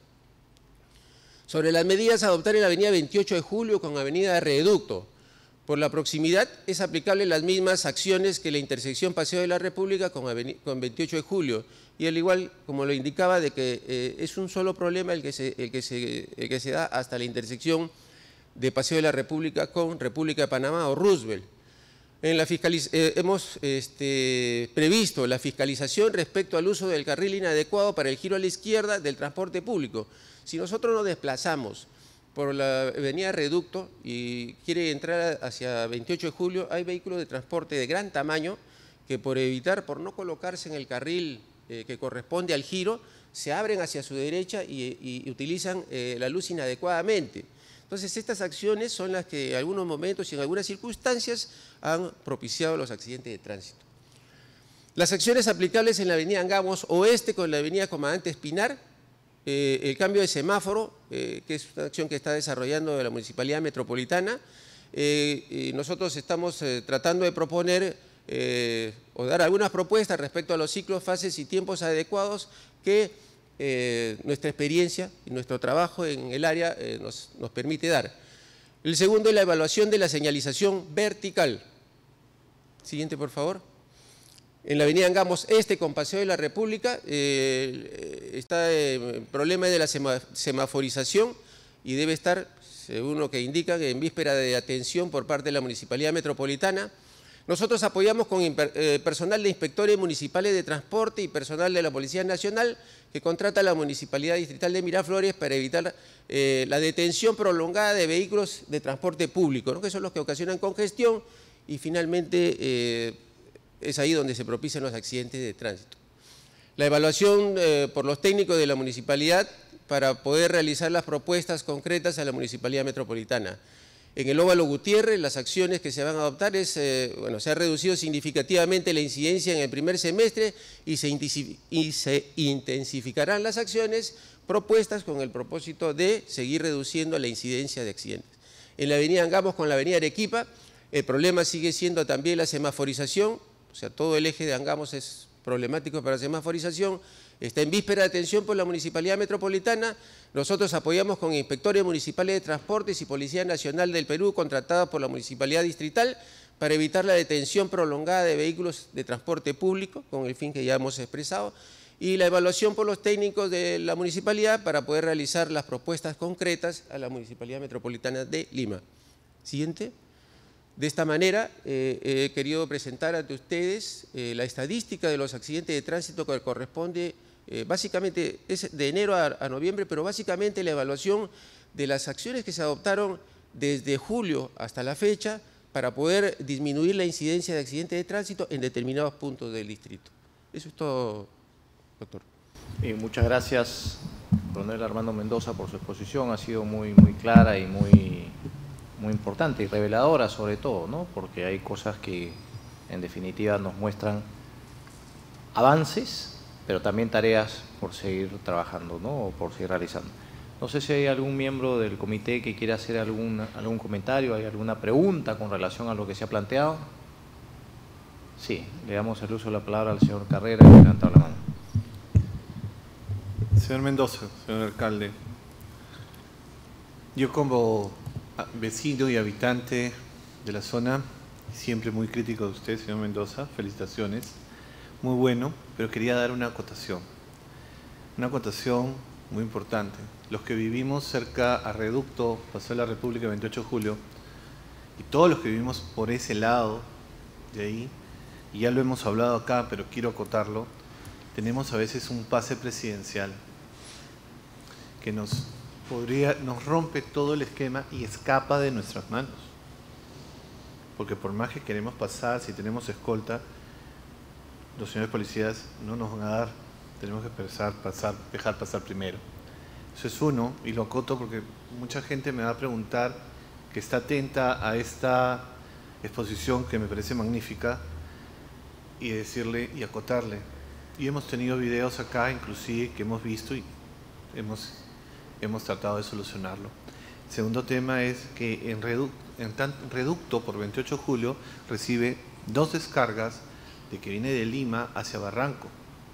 Sobre las medidas a adoptar en la avenida veintiocho de julio con avenida Reducto. Por la proximidad es aplicable las mismas acciones que la intersección Paseo de la República con, con veintiocho de julio. Y al igual, como lo indicaba, de que eh, es un solo problema el que, se, el, que se, el que se da hasta la intersección de Paseo de la República con República de Panamá o Roosevelt. En la fiscaliz eh, hemos este, previsto la fiscalización respecto al uso del carril inadecuado para el giro a la izquierda del transporte público. Si nosotros nos desplazamos por la avenida Reducto y quiere entrar hacia veintiocho de julio, hay vehículos de transporte de gran tamaño que por evitar, por no colocarse en el carril eh, que corresponde al giro, se abren hacia su derecha y, y, y utilizan eh, la luz inadecuadamente. Entonces, estas acciones son las que en algunos momentos y en algunas circunstancias han propiciado los accidentes de tránsito. Las acciones aplicables en la avenida Angamos Oeste con la avenida Comandante Espinar, eh, el cambio de semáforo, eh, que es una acción que está desarrollando la Municipalidad Metropolitana, eh, y nosotros estamos eh, tratando de proponer eh, o dar algunas propuestas respecto a los ciclos, fases y tiempos adecuados que Eh, nuestra experiencia y nuestro trabajo en el área eh, nos, nos permite dar. El segundo es la evaluación de la señalización vertical. Siguiente, por favor. En la avenida Angamos Este con Paseo de la República eh, está el problema de la semaforización y debe estar, según lo que indica, en víspera de atención por parte de la Municipalidad Metropolitana. Nosotros apoyamos con eh, personal de inspectores municipales de transporte y personal de la Policía Nacional que contrata la Municipalidad Distrital de Miraflores para evitar eh, la detención prolongada de vehículos de transporte público, ¿no? Que son los que ocasionan congestión y finalmente eh, es ahí donde se propician los accidentes de tránsito. La evaluación eh, por los técnicos de la Municipalidad para poder realizar las propuestas concretas a la Municipalidad Metropolitana. En el Óvalo Gutiérrez, las acciones que se van a adoptar es, eh, bueno, se ha reducido significativamente la incidencia en el primer semestre y se, y se intensificarán las acciones propuestas con el propósito de seguir reduciendo la incidencia de accidentes. En la avenida Angamos con la avenida Arequipa, el problema sigue siendo también la semaforización, o sea, todo el eje de Angamos es problemático para semaforización, está en víspera de atención por la Municipalidad Metropolitana. Nosotros apoyamos con inspectores municipales de transportes y Policía Nacional del Perú contratados por la Municipalidad Distrital para evitar la detención prolongada de vehículos de transporte público, con el fin que ya hemos expresado, y la evaluación por los técnicos de la Municipalidad para poder realizar las propuestas concretas a la Municipalidad Metropolitana de Lima. Siguiente. De esta manera, eh, he querido presentar ante ustedes eh, la estadística de los accidentes de tránsito que corresponde, eh, básicamente es de enero a, a noviembre, pero básicamente la evaluación de las acciones que se adoptaron desde julio hasta la fecha para poder disminuir la incidencia de accidentes de tránsito en determinados puntos del distrito. Eso es todo, doctor. Bien, muchas gracias, coronel Armando Mendoza, por su exposición. Ha sido muy, muy clara y muy... muy importante y reveladora sobre todo, ¿no? Porque hay cosas que en definitiva nos muestran avances, pero también tareas por seguir trabajando, ¿no? O por seguir realizando. No sé si hay algún miembro del comité que quiera hacer algún, algún comentario, hay alguna pregunta con relación a lo que se ha planteado. Sí, le damos el uso de la palabra al señor Carrera, que ha levantado la mano. Señor Mendoza, señor alcalde, yo como vecino y habitante de la zona, siempre muy crítico de usted, señor Mendoza, felicitaciones, muy bueno, pero quería dar una acotación, una acotación muy importante. Los que vivimos cerca a Reducto, Paseo de la República, veintiocho de julio, y todos los que vivimos por ese lado de ahí, y ya lo hemos hablado acá, pero quiero acotarlo, tenemos a veces un pase presidencial que nos podría, nos rompe todo el esquema y escapa de nuestras manos. Porque por más que queremos pasar, si tenemos escolta, los señores policías no nos van a dar, tenemos que empezar, pasar, dejar pasar primero. Eso es uno, y lo acoto porque mucha gente me va a preguntar, que está atenta a esta exposición que me parece magnífica, y decirle y acotarle. Y hemos tenido videos acá, inclusive, que hemos visto y hemos, hemos tratado de solucionarlo. El segundo tema es que en, redu en tan reducto por veintiocho de julio recibe dos descargas de que viene de Lima hacia Barranco.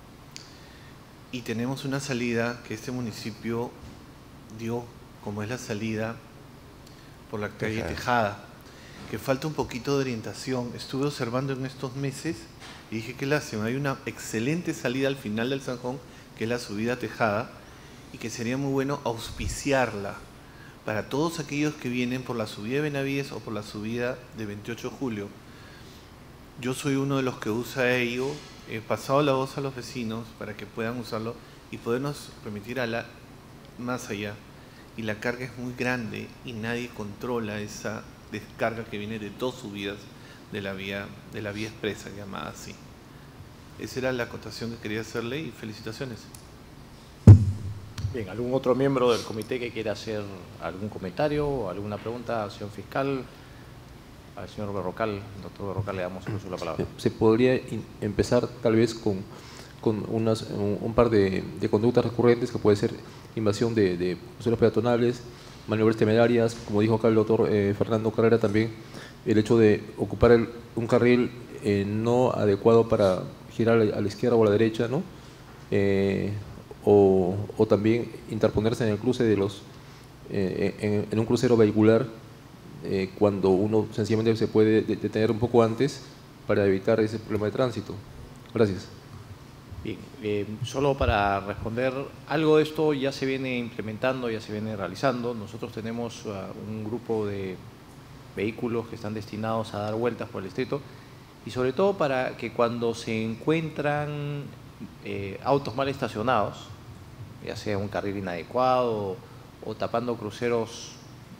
Y tenemos una salida que este municipio dio, como es la salida por la calle Tejada, que falta un poquito de orientación. Estuve observando en estos meses y dije, qué lástima, hay una excelente salida al final del Zanjón, que es la subida Tejada, y que sería muy bueno auspiciarla para todos aquellos que vienen por la subida de Benavides o por la subida de veintiocho de julio. Yo soy uno de los que usa ello, he pasado la voz a los vecinos para que puedan usarlo y podernos permitir a la más allá. Y la carga es muy grande y nadie controla esa descarga que viene de dos subidas de la vía, de la vía expresa, llamada así. Esa era la acotación que quería hacerle y felicitaciones. Bien, ¿algún otro miembro del comité que quiera hacer algún comentario o alguna pregunta al señor fiscal? Al señor Berrocal, doctor Berrocal, le damos incluso la palabra. Se podría empezar tal vez con, con unas, un, un par de, de conductas recurrentes, que puede ser invasión de, de cruceros peatonales, maniobras temerarias, como dijo acá el doctor eh, Fernando Carrera también, el hecho de ocupar el, un carril eh, no adecuado para girar a la, a la izquierda o a la derecha, ¿no? Eh, o, o también interponerse en el cruce de los, eh, en, en un crucero vehicular, eh, cuando uno sencillamente se puede detener un poco antes para evitar ese problema de tránsito. Gracias. Bien, eh, solo para responder, algo de esto ya se viene implementando, ya se viene realizando. Nosotros tenemos uh, un grupo de vehículos que están destinados a dar vueltas por el distrito y sobre todo para que cuando se encuentran eh, autos mal estacionados, ya sea un carril inadecuado o tapando cruceros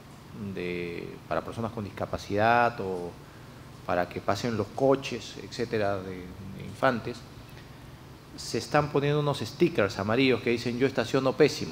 de, para personas con discapacidad o para que pasen los coches, etcétera, de, de infantes, se están poniendo unos stickers amarillos que dicen yo estaciono pésimo.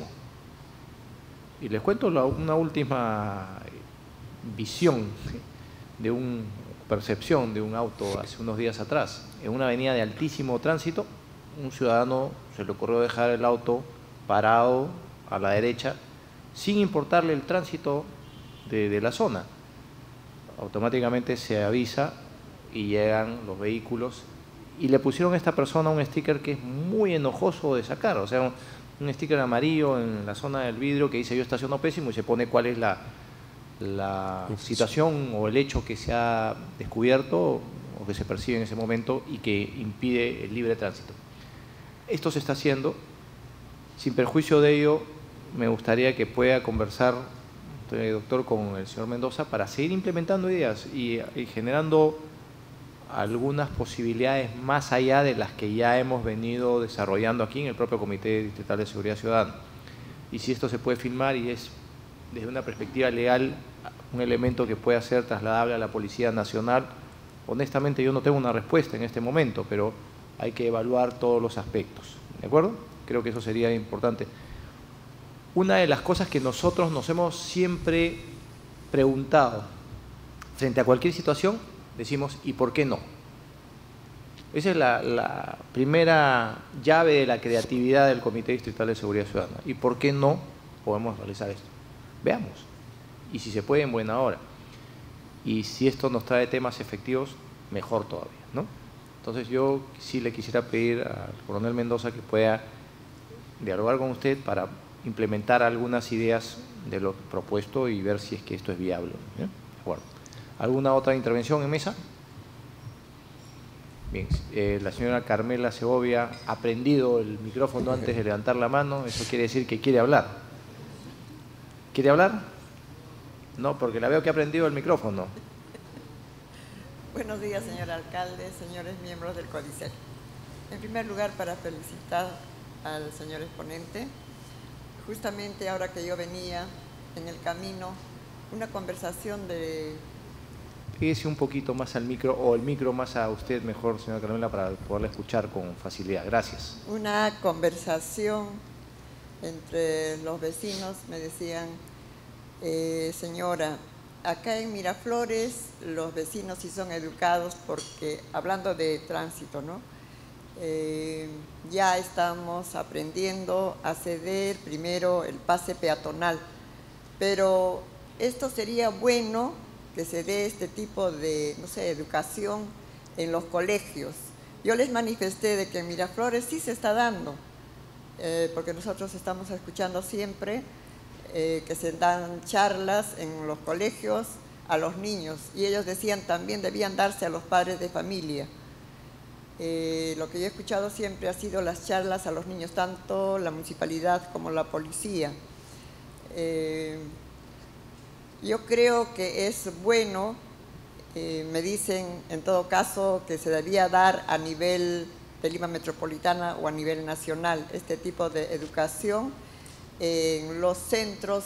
Y les cuento la, una última visión de una percepción de un auto hace unos días atrás. En una avenida de altísimo tránsito, un ciudadano se le ocurrió dejar el auto parado a la derecha sin importarle el tránsito de, de la zona. Automáticamente se avisa y llegan los vehículos y le pusieron a esta persona un sticker que es muy enojoso de sacar, o sea, un, un sticker amarillo en la zona del vidrio que dice yo estaciono pésimo y se pone cuál es la, la situación o el hecho que se ha descubierto o que se percibe en ese momento y que impide el libre tránsito. Esto se está haciendo. Sin perjuicio de ello, me gustaría que pueda conversar, doctor, con el señor Mendoza para seguir implementando ideas y, y generando algunas posibilidades más allá de las que ya hemos venido desarrollando aquí en el propio Comité Distrital de Seguridad Ciudadana. Y si esto se puede filmar y es desde una perspectiva legal un elemento que pueda ser trasladable a la Policía Nacional, honestamente yo no tengo una respuesta en este momento, pero hay que evaluar todos los aspectos. ¿De acuerdo? Creo que eso sería importante. Una de las cosas que nosotros nos hemos siempre preguntado frente a cualquier situación, decimos, ¿y por qué no? Esa es la, la primera llave de la creatividad del Comité Distrital de Seguridad Ciudadana. ¿Y por qué no podemos realizar esto? Veamos. Y si se puede, en buena hora. Y si esto nos trae temas efectivos, mejor todavía, ¿no? Entonces yo sí le quisiera pedir al coronel Mendoza que pueda dialogar con usted para implementar algunas ideas de lo propuesto y ver si es que esto es viable, ¿eh? De acuerdo. ¿Alguna otra intervención en mesa? Bien, eh, la señora Carmela Segovia ha prendido el micrófono antes de levantar la mano, eso quiere decir que quiere hablar. ¿Quiere hablar? No, porque la veo que ha prendido el micrófono. Buenos días, señor alcalde, señores miembros del CODICEL. En primer lugar, para felicitar al señor exponente. Justamente ahora que yo venía en el camino, una conversación de... Pégese un poquito más al micro, o el micro más a usted mejor, señora Carmela, para poderla escuchar con facilidad. Gracias. Una conversación entre los vecinos, me decían, eh, señora, acá en Miraflores los vecinos sí son educados porque, hablando de tránsito, ¿no? Eh, ya estamos aprendiendo a ceder primero el pase peatonal, pero esto sería bueno que se dé este tipo de, no sé, educación en los colegios. Yo les manifesté de que en Miraflores sí se está dando, eh, porque nosotros estamos escuchando siempre eh, que se dan charlas en los colegios a los niños, y ellos decían también debían darse a los padres de familia. Eh, lo que yo he escuchado siempre ha sido las charlas a los niños, tanto la municipalidad como la policía. Eh, yo creo que es bueno, eh, me dicen en todo caso que se debía dar a nivel de Lima Metropolitana o a nivel nacional este tipo de educación en los centros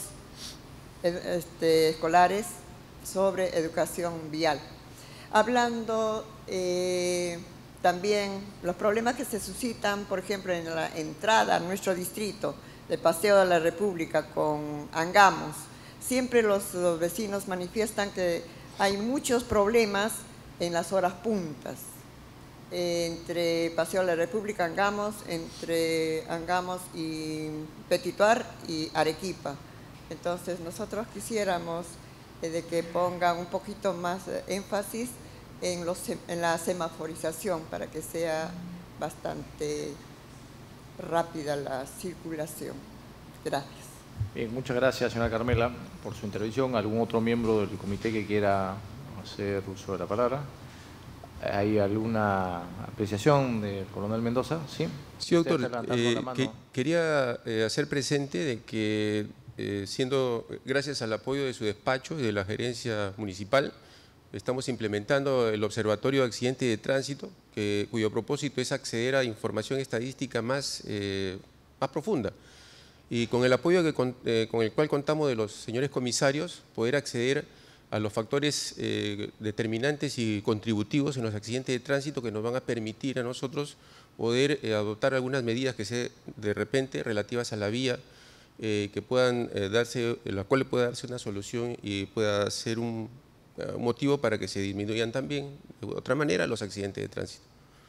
este, escolares sobre educación vial. Hablando eh, también los problemas que se suscitan, por ejemplo, en la entrada a nuestro distrito de Paseo de la República con Angamos, siempre los, los vecinos manifiestan que hay muchos problemas en las horas puntas, eh, entre Paseo de la República, Angamos, entre Angamos y Petituar y Arequipa. Entonces nosotros quisiéramos eh, de que pongan un poquito más eh, énfasis en, los, en la semaforización para que sea bastante rápida la circulación. Gracias. Bien, muchas gracias, señora Carmela, por su intervención. ¿Algún otro miembro del comité que quiera hacer uso de la palabra? ¿Hay alguna apreciación del coronel Mendoza? Sí, sí doctor. Eh, que, quería eh, hacer presente de que, eh, siendo gracias al apoyo de su despacho y de la gerencia municipal, estamos implementando el Observatorio de Accidentes de Tránsito, que, cuyo propósito es acceder a información estadística más, eh, más profunda. Y con el apoyo que, con, eh, con el cual contamos de los señores comisarios, poder acceder a los factores eh, determinantes y contributivos en los accidentes de tránsito que nos van a permitir a nosotros poder eh, adoptar algunas medidas que se de repente relativas a la vía, eh, que puedan eh, darse, en la cual pueda darse una solución y pueda ser un, uh, un motivo para que se disminuyan también de otra manera los accidentes de tránsito.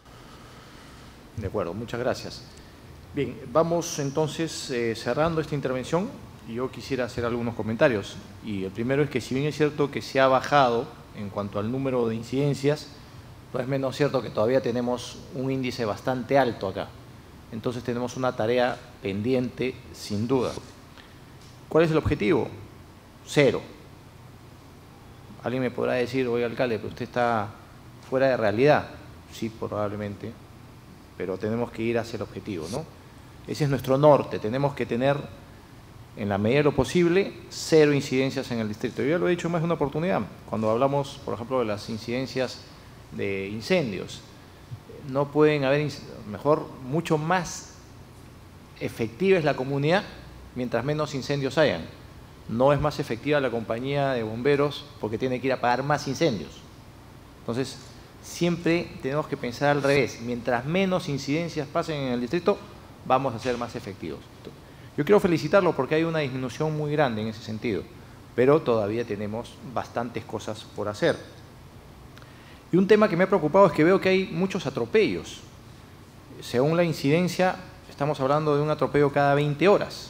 De acuerdo, muchas gracias. Bien, vamos entonces eh, cerrando esta intervención. Yo quisiera hacer algunos comentarios, y el primero es que si bien es cierto que se ha bajado en cuanto al número de incidencias, no es menos cierto que todavía tenemos un índice bastante alto acá. Entonces tenemos una tarea pendiente sin duda. ¿Cuál es el objetivo? Cero. Alguien me podrá decir, oye alcalde, pero usted está fuera de realidad. Sí, probablemente, pero tenemos que ir hacia el objetivo, ¿no? Ese es nuestro norte, tenemos que tener, en la medida de lo posible, cero incidencias en el distrito. Yo ya lo he dicho más de una oportunidad, cuando hablamos, por ejemplo, de las incidencias de incendios. No pueden haber, mejor, mucho más efectiva es la comunidad mientras menos incendios hayan. No es más efectiva la compañía de bomberos porque tiene que ir a apagar más incendios. Entonces, siempre tenemos que pensar al revés. Mientras menos incidencias pasen en el distrito, vamos a ser más efectivos. Yo quiero felicitarlo porque hay una disminución muy grande en ese sentido, pero todavía tenemos bastantes cosas por hacer. Y un tema que me ha preocupado es que veo que hay muchos atropellos. Según la incidencia, estamos hablando de un atropello cada veinte horas.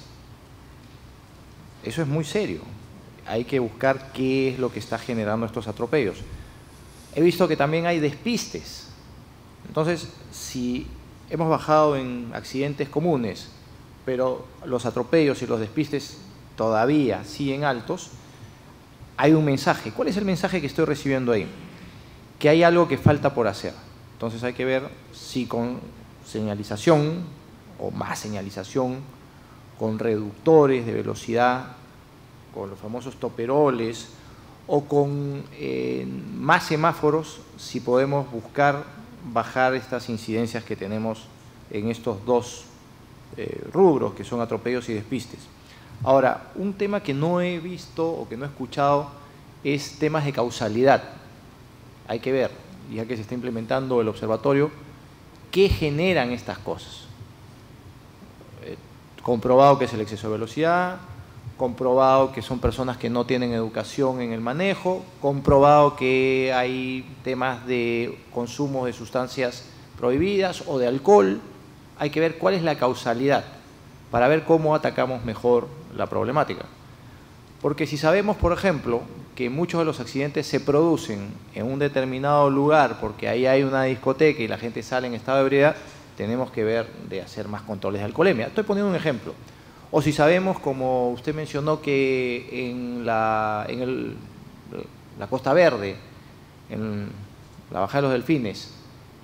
Eso es muy serio. Hay que buscar qué es lo que está generando estos atropellos. He visto que también hay despistes. Entonces, si hemos bajado en accidentes comunes, pero los atropellos y los despistes todavía siguen altos, hay un mensaje. ¿Cuál es el mensaje que estoy recibiendo ahí? Que hay algo que falta por hacer. Entonces hay que ver si con señalización o más señalización, con reductores de velocidad, con los famosos toperoles o con eh, más semáforos, si podemos buscar bajar estas incidencias que tenemos en estos dos eh, rubros, que son atropellos y despistes. Ahora, un tema que no he visto o que no he escuchado es temas de causalidad. Hay que ver, ya que se está implementando el observatorio, qué generan estas cosas. Eh, comprobado que es el exceso de velocidad, comprobado que son personas que no tienen educación en el manejo, comprobado que hay temas de consumo de sustancias prohibidas o de alcohol. Hay que ver cuál es la causalidad para ver cómo atacamos mejor la problemática. Porque si sabemos, por ejemplo, que muchos de los accidentes se producen en un determinado lugar porque ahí hay una discoteca y la gente sale en estado de ebriedad, tenemos que ver de hacer más controles de alcoholemia. Estoy poniendo un ejemplo. O si sabemos, como usted mencionó, que en la, en el, la Costa Verde, en la Bajada de los Delfines,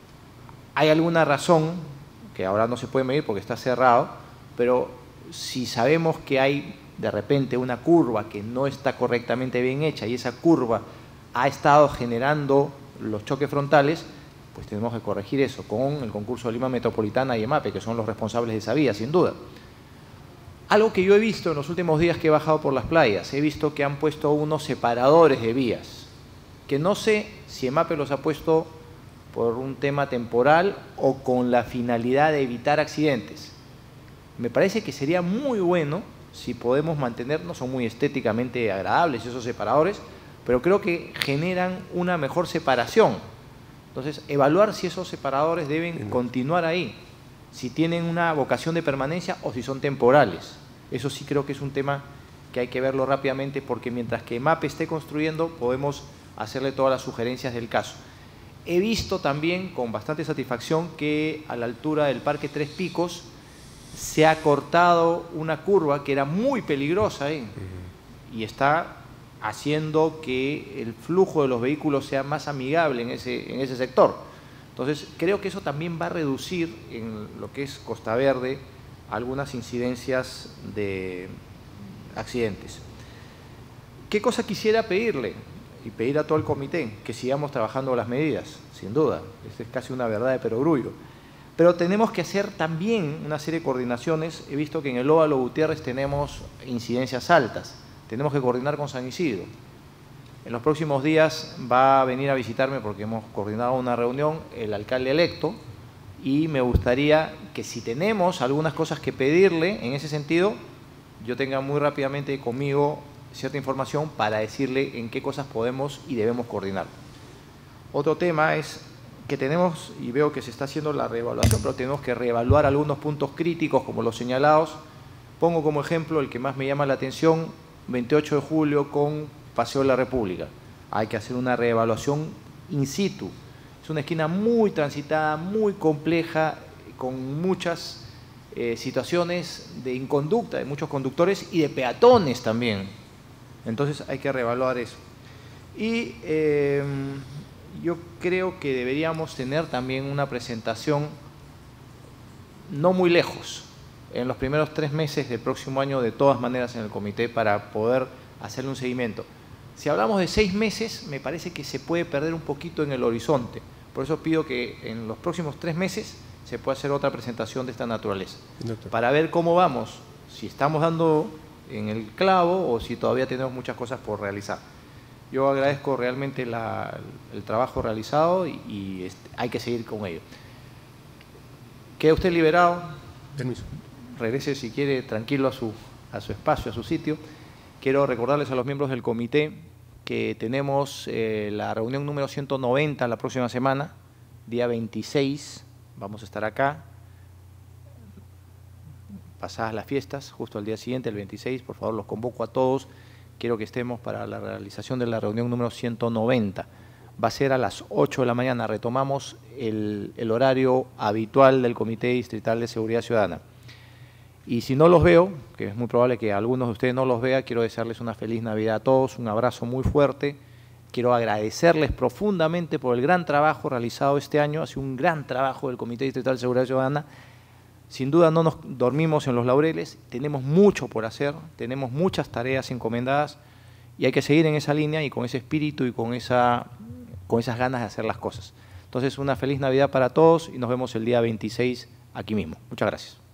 hay alguna razón, que ahora no se puede medir porque está cerrado, pero si sabemos que hay de repente una curva que no está correctamente bien hecha y esa curva ha estado generando los choques frontales, pues tenemos que corregir eso con el concurso de Lima Metropolitana y EMAPE, que son los responsables de esa vía, sin duda. Algo que yo he visto en los últimos días que he bajado por las playas, he visto que han puesto unos separadores de vías, que no sé si EMAPE los ha puesto por un tema temporal o con la finalidad de evitar accidentes. Me parece que sería muy bueno si podemos mantenernos, son muy estéticamente agradables esos separadores, pero creo que generan una mejor separación. Entonces, evaluar si esos separadores deben continuar ahí, si tienen una vocación de permanencia o si son temporales. Eso sí creo que es un tema que hay que verlo rápidamente, porque mientras que EMAPE esté construyendo podemos hacerle todas las sugerencias del caso. He visto también con bastante satisfacción que a la altura del Parque Tres Picos se ha cortado una curva que era muy peligrosa ahí y está haciendo que el flujo de los vehículos sea más amigable en ese, en ese sector. Entonces, creo que eso también va a reducir en lo que es Costa Verde algunas incidencias de accidentes. ¿Qué cosa quisiera pedirle? Y pedir a todo el comité que sigamos trabajando las medidas, sin duda. Esta es casi una verdad de perogrullo. Pero tenemos que hacer también una serie de coordinaciones. He visto que en el Óvalo Gutiérrez tenemos incidencias altas. Tenemos que coordinar con San Isidro. En los próximos días va a venir a visitarme, porque hemos coordinado una reunión, el alcalde electo, y me gustaría que si tenemos algunas cosas que pedirle en ese sentido, yo tenga muy rápidamente conmigo cierta información para decirle en qué cosas podemos y debemos coordinar. Otro tema es que tenemos, y veo que se está haciendo la reevaluación, pero tenemos que reevaluar algunos puntos críticos como los señalados. Pongo como ejemplo el que más me llama la atención, veintiocho de julio con Paseo de la República. Hay que hacer una reevaluación in situ. Es una esquina muy transitada, muy compleja, con muchas eh, situaciones de inconducta de muchos conductores y de peatones también. Entonces hay que reevaluar eso. Y eh, yo creo que deberíamos tener también una presentación no muy lejos, en los primeros tres meses del próximo año, de todas maneras, en el comité, para poder hacerle un seguimiento. Si hablamos de seis meses, me parece que se puede perder un poquito en el horizonte. Por eso pido que en los próximos tres meses se pueda hacer otra presentación de esta naturaleza, Doctor. Para ver cómo vamos, si estamos dando en el clavo o si todavía tenemos muchas cosas por realizar. Yo agradezco realmente la, el trabajo realizado y, y este, hay que seguir con ello. Queda usted liberado. Permiso. Regrese si quiere tranquilo a su, a su espacio, a su sitio. Quiero recordarles a los miembros del comité que tenemos eh, la reunión número ciento noventa la próxima semana, día veintiséis, vamos a estar acá, pasadas las fiestas, justo al día siguiente, el veintiséis, por favor los convoco a todos, quiero que estemos para la realización de la reunión número ciento noventa. Va a ser a las ocho de la mañana, retomamos el, el horario habitual del Comité Distrital de Seguridad Ciudadana. Y si no los veo, que es muy probable que algunos de ustedes no los vea, quiero desearles una feliz Navidad a todos, un abrazo muy fuerte. Quiero agradecerles profundamente por el gran trabajo realizado este año. Ha sido un gran trabajo del Comité Distrital de Seguridad Ciudadana. Sin duda no nos dormimos en los laureles, tenemos mucho por hacer, tenemos muchas tareas encomendadas y hay que seguir en esa línea y con ese espíritu y con, esa, con esas ganas de hacer las cosas. Entonces, una feliz Navidad para todos y nos vemos el día veintiséis aquí mismo. Muchas gracias.